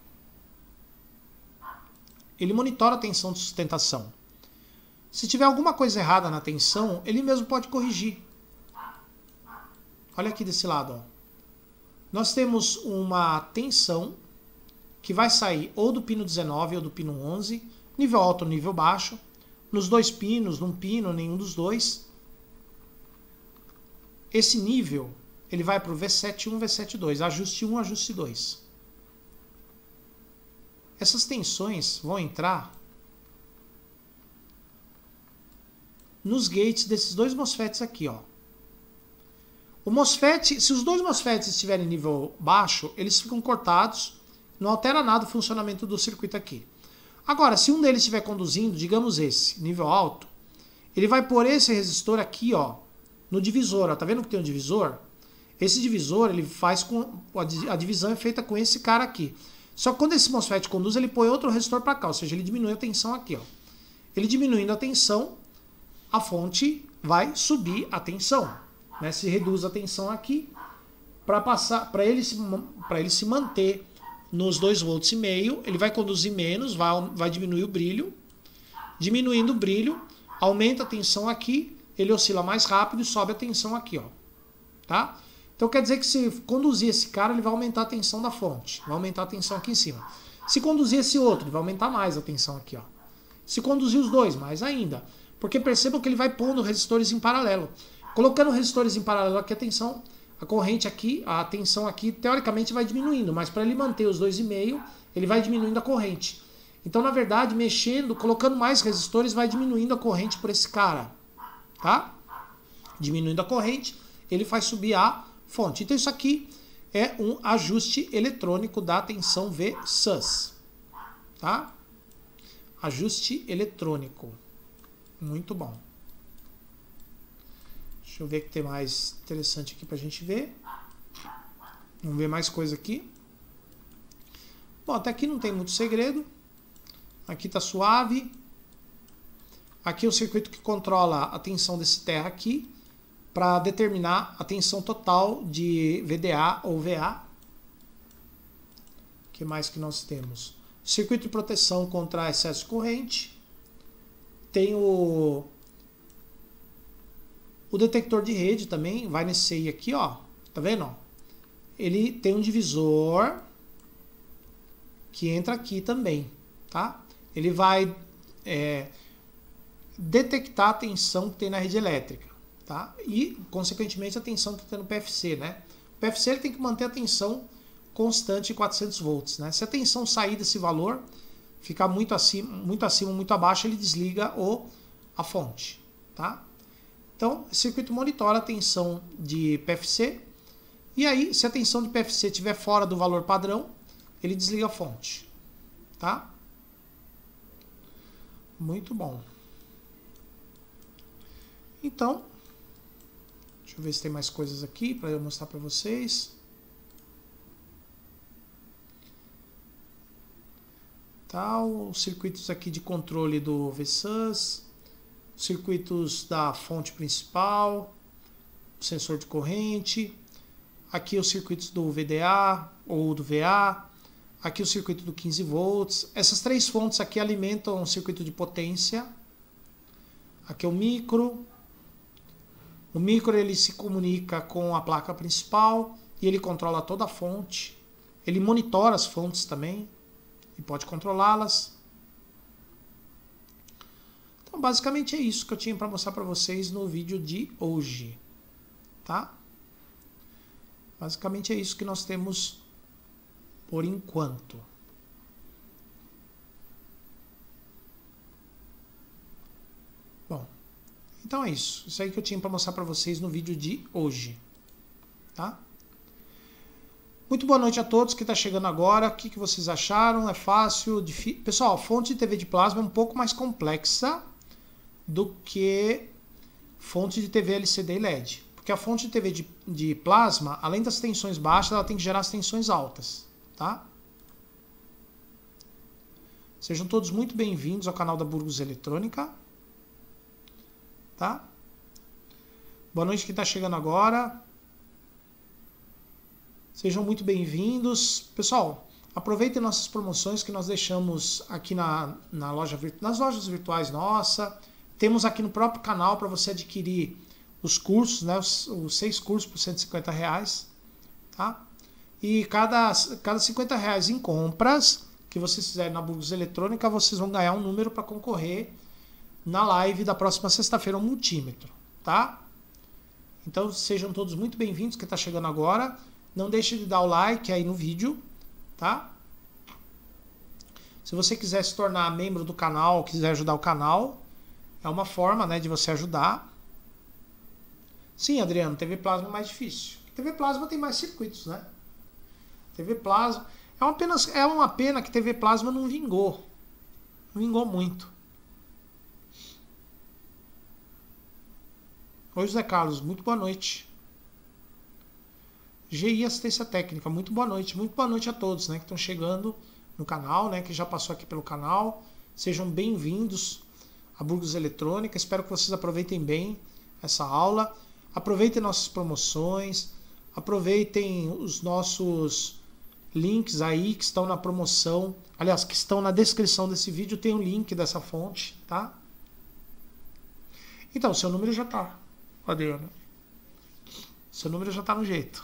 A: Ele monitora a tensão de sustentação. Se tiver alguma coisa errada na tensão, ele mesmo pode corrigir. Olha aqui desse lado, ó. Nós temos uma tensão que vai sair ou do pino 19 ou do pino 11, nível alto ou nível baixo, nos dois pinos, num pino, nenhum dos dois. Esse nível, ele vai para o V7.1, V7.2, ajuste 1, ajuste 2. Essas tensões vão entrar nos gates desses dois MOSFETs aqui, ó. O MOSFET, se os dois MOSFETs estiverem em nível baixo, eles ficam cortados, não altera nada o funcionamento do circuito aqui. Agora, se um deles estiver conduzindo, digamos esse, nível alto, ele vai pôr esse resistor aqui, ó, no divisor, ó. Tá vendo que tem um divisor? Esse divisor, ele faz com a divisão é feita com esse cara aqui. Só que quando esse MOSFET conduz, ele põe outro resistor para cá, ou seja, ele diminui a tensão aqui, ó. Ele diminuindo a tensão, a fonte vai subir a tensão, né? Se reduz a tensão aqui para ele se manter nos 2,5 volts, ele vai conduzir menos, vai diminuir o brilho. Diminuindo o brilho, aumenta a tensão aqui, ele oscila mais rápido e sobe a tensão aqui, ó. Tá? Então quer dizer que se conduzir esse cara, ele vai aumentar a tensão da fonte. Vai aumentar a tensão aqui em cima. Se conduzir esse outro, ele vai aumentar mais a tensão aqui, ó. Se conduzir os dois, mais ainda. Porque percebam que ele vai pondo resistores em paralelo. Colocando resistores em paralelo aqui, a corrente aqui, a tensão aqui, teoricamente vai diminuindo. Mas para ele manter os 2,5, ele vai diminuindo a corrente. Então, na verdade, colocando mais resistores, vai diminuindo a corrente por esse cara. Tá? Diminuindo a corrente, ele faz subir a fonte. Então isso aqui é um ajuste eletrônico da tensão V-SUS. Tá? Ajuste eletrônico. Muito bom. Deixa eu ver o que tem mais interessante aqui pra gente ver. Vamos ver mais coisa aqui. Bom, até aqui não tem muito segredo. Aqui tá suave. Aqui é o circuito que controla a tensão desse terra aqui, para determinar a tensão total de VDA ou VA. O que mais que nós temos? Circuito de proteção contra excesso de corrente. Tem o detector de rede também, vai nesse CI aqui, ó. Tá vendo? Ele tem um divisor que entra aqui também, tá? Ele vai detectar a tensão que tem na rede elétrica. Tá? E, consequentemente, a tensão que tem no PFC, né? O PFC ele tem que manter a tensão constante de 400 volts, né? Se a tensão sair desse valor, ficar muito acima, muito abaixo, ele desliga a fonte, tá? Então, o circuito monitora a tensão de PFC e aí, se a tensão de PFC estiver fora do valor padrão, ele desliga a fonte, tá? Muito bom. Então, deixa eu ver se tem mais coisas aqui para eu mostrar para vocês. Tá, os circuitos aqui de controle do V-SUS, circuitos da fonte principal, sensor de corrente, Aqui os circuitos do VDA ou do VA. Aqui o circuito do 15 volts. Essas três fontes aqui alimentam o circuito de potência. Aqui é o micro. O micro ele se comunica com a placa principal e ele controla toda a fonte. Ele monitora as fontes também e pode controlá-las. Então basicamente é isso que eu tinha para mostrar para vocês no vídeo de hoje, tá? Basicamente é isso que nós temos por enquanto. Bom, então é isso. Isso aí que eu tinha para mostrar para vocês no vídeo de hoje, tá? Muito boa noite a todos que está chegando agora. O que vocês acharam? É fácil? Difícil? Pessoal, a fonte de TV de plasma é um pouco mais complexa do que fonte de TV LCD e LED. Porque a fonte de TV de plasma, além das tensões baixas, ela tem que gerar as tensões altas, tá? Sejam todos muito bem-vindos ao canal da Burgos Eletrônica, tá? Boa noite quem está chegando agora. Sejam muito bem-vindos. Pessoal, aproveitem nossas promoções que nós deixamos aqui nas lojas virtuais nossa. Temos aqui no próprio canal para você adquirir os cursos, né, os 6 cursos por R$150, tá? E cada R$50 em compras que vocês fizerem na Burgos Eletrônica, vocês vão ganhar um número para concorrer na live da próxima sexta-feira, um multímetro, tá? Então sejam todos muito bem-vindos que está chegando agora. Não deixe de dar o like aí no vídeo, tá? Se você quiser se tornar membro do canal, quiser ajudar o canal, é uma forma, né, de você ajudar. Sim, Adriano, TV Plasma é mais difícil. TV Plasma tem mais circuitos, né? TV Plasma... É uma pena que TV Plasma não vingou. Não vingou muito. Oi, José Carlos, muito boa noite. GI Assistência Técnica, muito boa noite. Muito boa noite a todos, né, que estão chegando no canal, né, que já passou aqui pelo canal. Sejam bem-vindos a Burgos Eletrônica. Espero que vocês aproveitem bem essa aula. Aproveitem nossas promoções. Aproveitem os nossos links aí que estão na promoção. Aliás, que estão na descrição desse vídeo. Tem o link dessa fonte, tá? Então, seu número já tá, Adriano. Seu número já tá no jeito.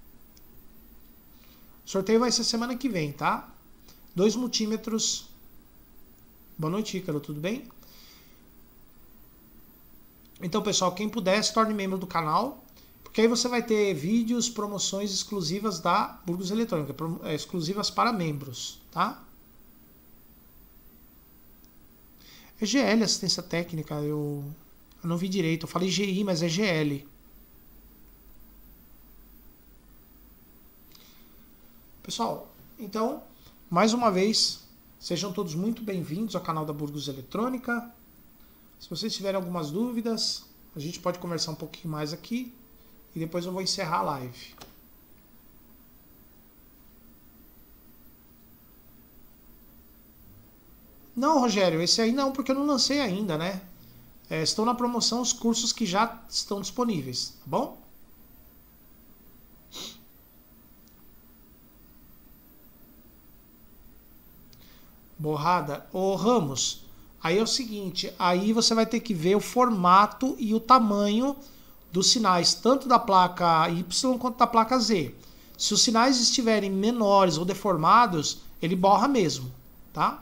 A: O sorteio vai ser semana que vem, tá? 2 multímetros. Boa noite, Ícaro, tudo bem? Então, pessoal, quem puder, se torne membro do canal, porque aí você vai ter vídeos, promoções exclusivas da Burgos Eletrônica, exclusivas para membros, tá? É GL, assistência técnica, eu não vi direito, eu falei GI, mas é GL. Pessoal, então, mais uma vez, sejam todos muito bem-vindos ao canal da Burgos Eletrônica. Se vocês tiverem algumas dúvidas, a gente pode conversar um pouquinho mais aqui e depois eu vou encerrar a live. Não, Rogério, esse aí não, porque eu não lancei ainda, né? Estão na promoção os cursos que já estão disponíveis, tá bom? Borrada. Ô Ramos, aí é o seguinte, aí você vai ter que ver o formato e o tamanho dos sinais, tanto da placa Y quanto da placa Z. Se os sinais estiverem menores ou deformados, ele borra mesmo, tá?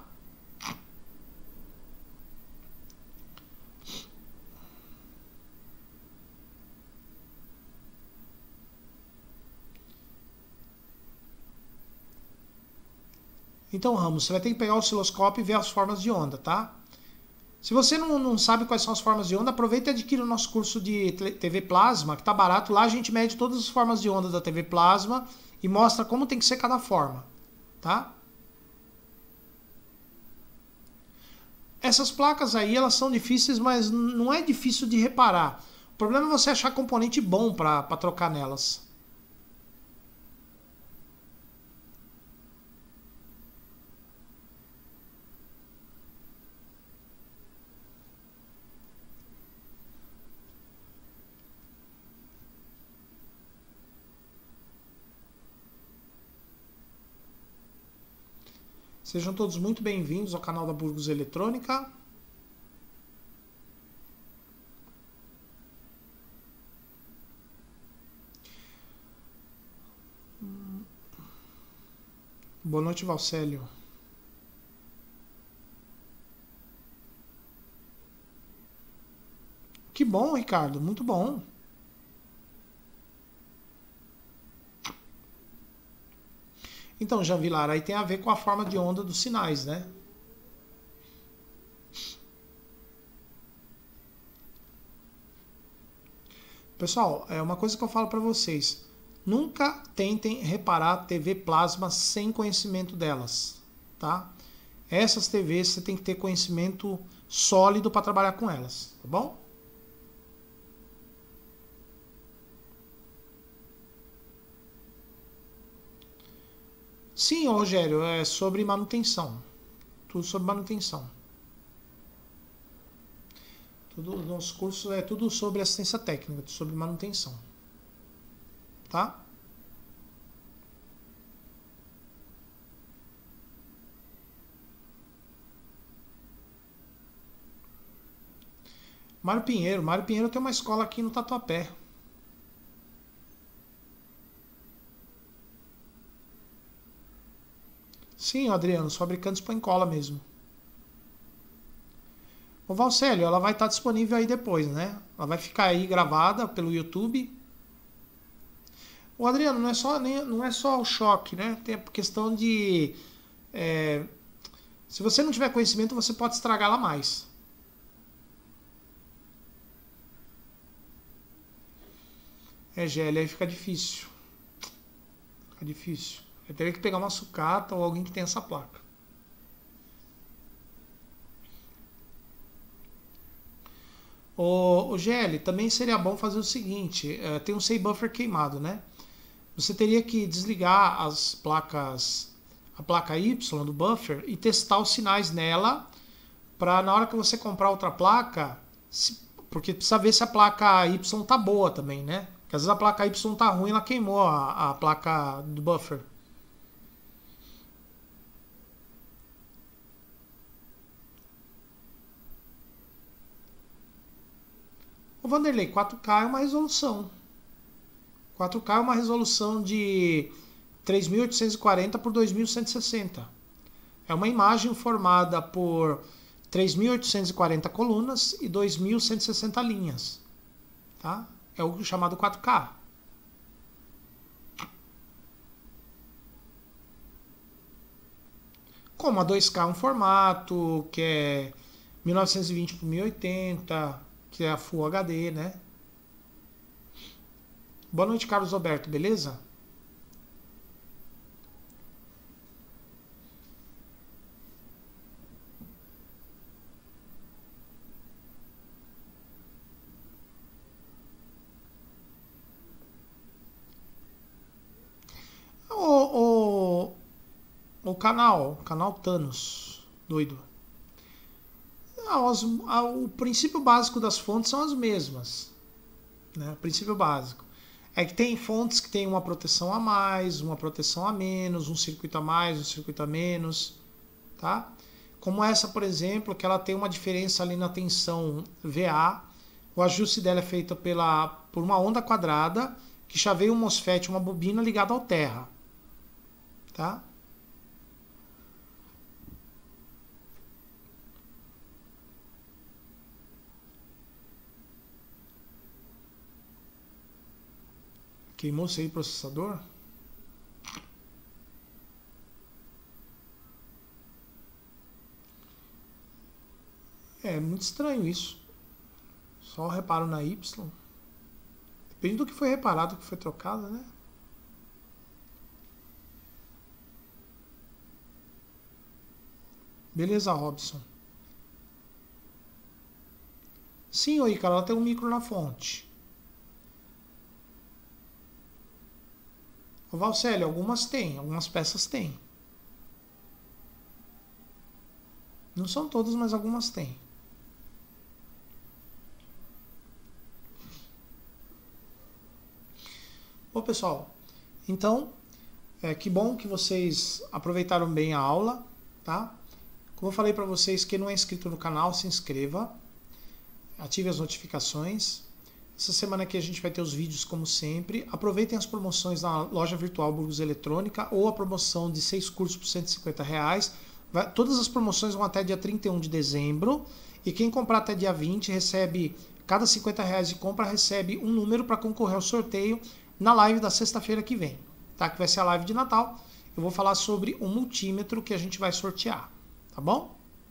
A: Então, Ramos, você vai ter que pegar o osciloscópio e ver as formas de onda, tá? Se você não sabe quais são as formas de onda, aproveita e adquira o nosso curso de TV Plasma, que tá barato. Lá a gente mede todas as formas de onda da TV Plasma e mostra como tem que ser cada forma, tá? Essas placas aí, elas são difíceis, mas não é difícil de reparar. O problema é você achar componente bom para trocar nelas. Sejam todos muito bem-vindos ao canal da Burgos Eletrônica. Boa noite, Valcélio. Que bom, Ricardo, muito bom. Então, Jean Vilar, aí tem a ver com a forma de onda dos sinais, né? Pessoal, é uma coisa que eu falo para vocês. Nunca tentem reparar TV plasma sem conhecimento delas, tá? Essas TVs você tem que ter conhecimento sólido para trabalhar com elas, tá bom? Sim, Rogério, é sobre manutenção. Tudo sobre manutenção. Tudo, nosso curso é tudo sobre assistência técnica, sobre manutenção. Tá? Mário Pinheiro tem uma escola aqui no Tatuapé. Sim, Adriano, os fabricantes põem cola mesmo. O Valcélio, ela vai estar disponível aí depois, né? Ela vai ficar aí gravada pelo YouTube. O Adriano, não é só o choque, né? Tem a questão de... se você não tiver conhecimento, você pode estragá-la mais. Gélia, aí fica difícil. Fica difícil. Eu teria que pegar uma sucata ou alguém que tenha essa placa. O GL, também seria bom fazer o seguinte, tem um say-buffer queimado, né? Você teria que desligar as placas, a placa Y do buffer e testar os sinais nela, para na hora que você comprar outra placa, porque precisa ver se a placa Y tá boa também, né? Porque às vezes a placa Y tá ruim, ela queimou a placa do buffer. O Vanderlei, 4K é uma resolução. 4K é uma resolução de 3840 por 2160. É uma imagem formada por 3840 colunas e 2160 linhas. Tá? É o chamado 4K. Como a 2K é um formato que é 1920 por 1080, que é a Full HD, né? Boa noite, Carlos Roberto, beleza? O canal Thanos, doido. O princípio básico das fontes são as mesmas, né? O princípio básico é que tem fontes que tem uma proteção a mais, uma proteção a menos, um circuito a mais, um circuito a menos, tá? Como essa, por exemplo, que ela tem uma diferença ali na tensão VA. O ajuste dela é feito por uma onda quadrada que chaveia um MOSFET, uma bobina ligada ao terra, tá? Queimou-se aí o processador? É muito estranho isso. Só reparo na Y. Depende do que foi reparado, do que foi trocado, né? Beleza, Robson. Sim, oi, cara, ela tem um micro na fonte. O Valcélio, algumas peças têm. Não são todas, mas algumas têm. Bom, pessoal, então, que bom que vocês aproveitaram bem a aula. tá? Como eu falei para vocês, quem não é inscrito no canal, se inscreva, ative as notificações. Essa semana aqui a gente vai ter os vídeos como sempre. Aproveitem as promoções na loja virtual Burgos Eletrônica ou a promoção de 6 cursos por R$150. Todas as promoções vão até dia 31 de dezembro. E quem comprar até dia 20 recebe, cada R$50 de compra recebe um número para concorrer ao sorteio na live da sexta-feira que vem, tá? Que vai ser a live de Natal. Eu vou falar sobre um multímetro que a gente vai sortear, tá bom?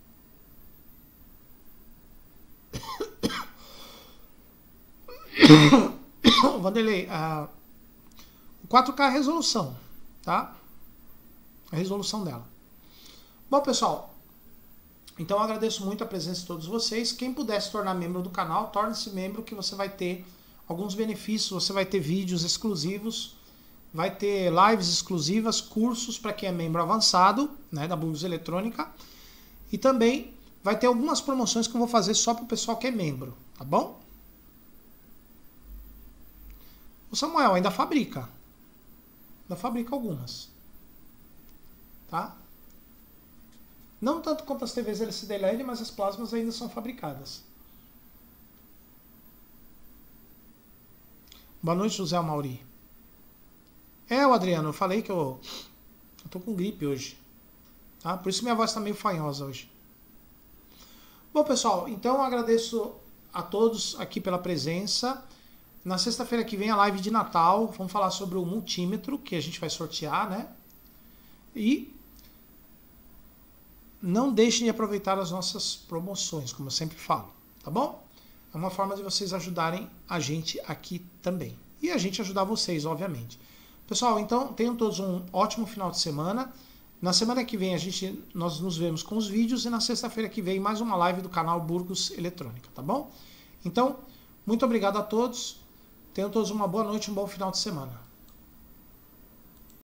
A: Vanderlei, o 4K é a resolução, tá? A resolução dela. Bom, pessoal, então eu agradeço muito a presença de todos vocês. Quem puder se tornar membro do canal, torne-se membro que você vai ter alguns benefícios. Você vai ter vídeos exclusivos, vai ter lives exclusivas, cursos para quem é membro avançado, né, da Burgos Eletrônica. E também vai ter algumas promoções que eu vou fazer só para o pessoal que é membro, tá bom? O Samuel ainda fabrica. Ainda fabrica algumas. Tá? Não tanto quanto as TVs LCD LED, mas as plasmas ainda são fabricadas. Boa noite, José Mauri. O Adriano, eu falei que eu tô com gripe hoje. Tá? Por isso minha voz tá meio fanhosa hoje. Bom, pessoal, então eu agradeço a todos aqui pela presença. Na sexta-feira que vem a live de Natal, vamos falar sobre o multímetro que a gente vai sortear, né? E não deixem de aproveitar as nossas promoções, como eu sempre falo, tá bom? É uma forma de vocês ajudarem a gente aqui também. E a gente ajudar vocês, obviamente. Pessoal, então tenham todos um ótimo final de semana. Na semana que vem nós nos vemos com os vídeos e na sexta-feira que vem mais uma live do canal Burgos Eletrônica, tá bom? Então, muito obrigado a todos. Tenham todos uma boa noite e um bom final de semana.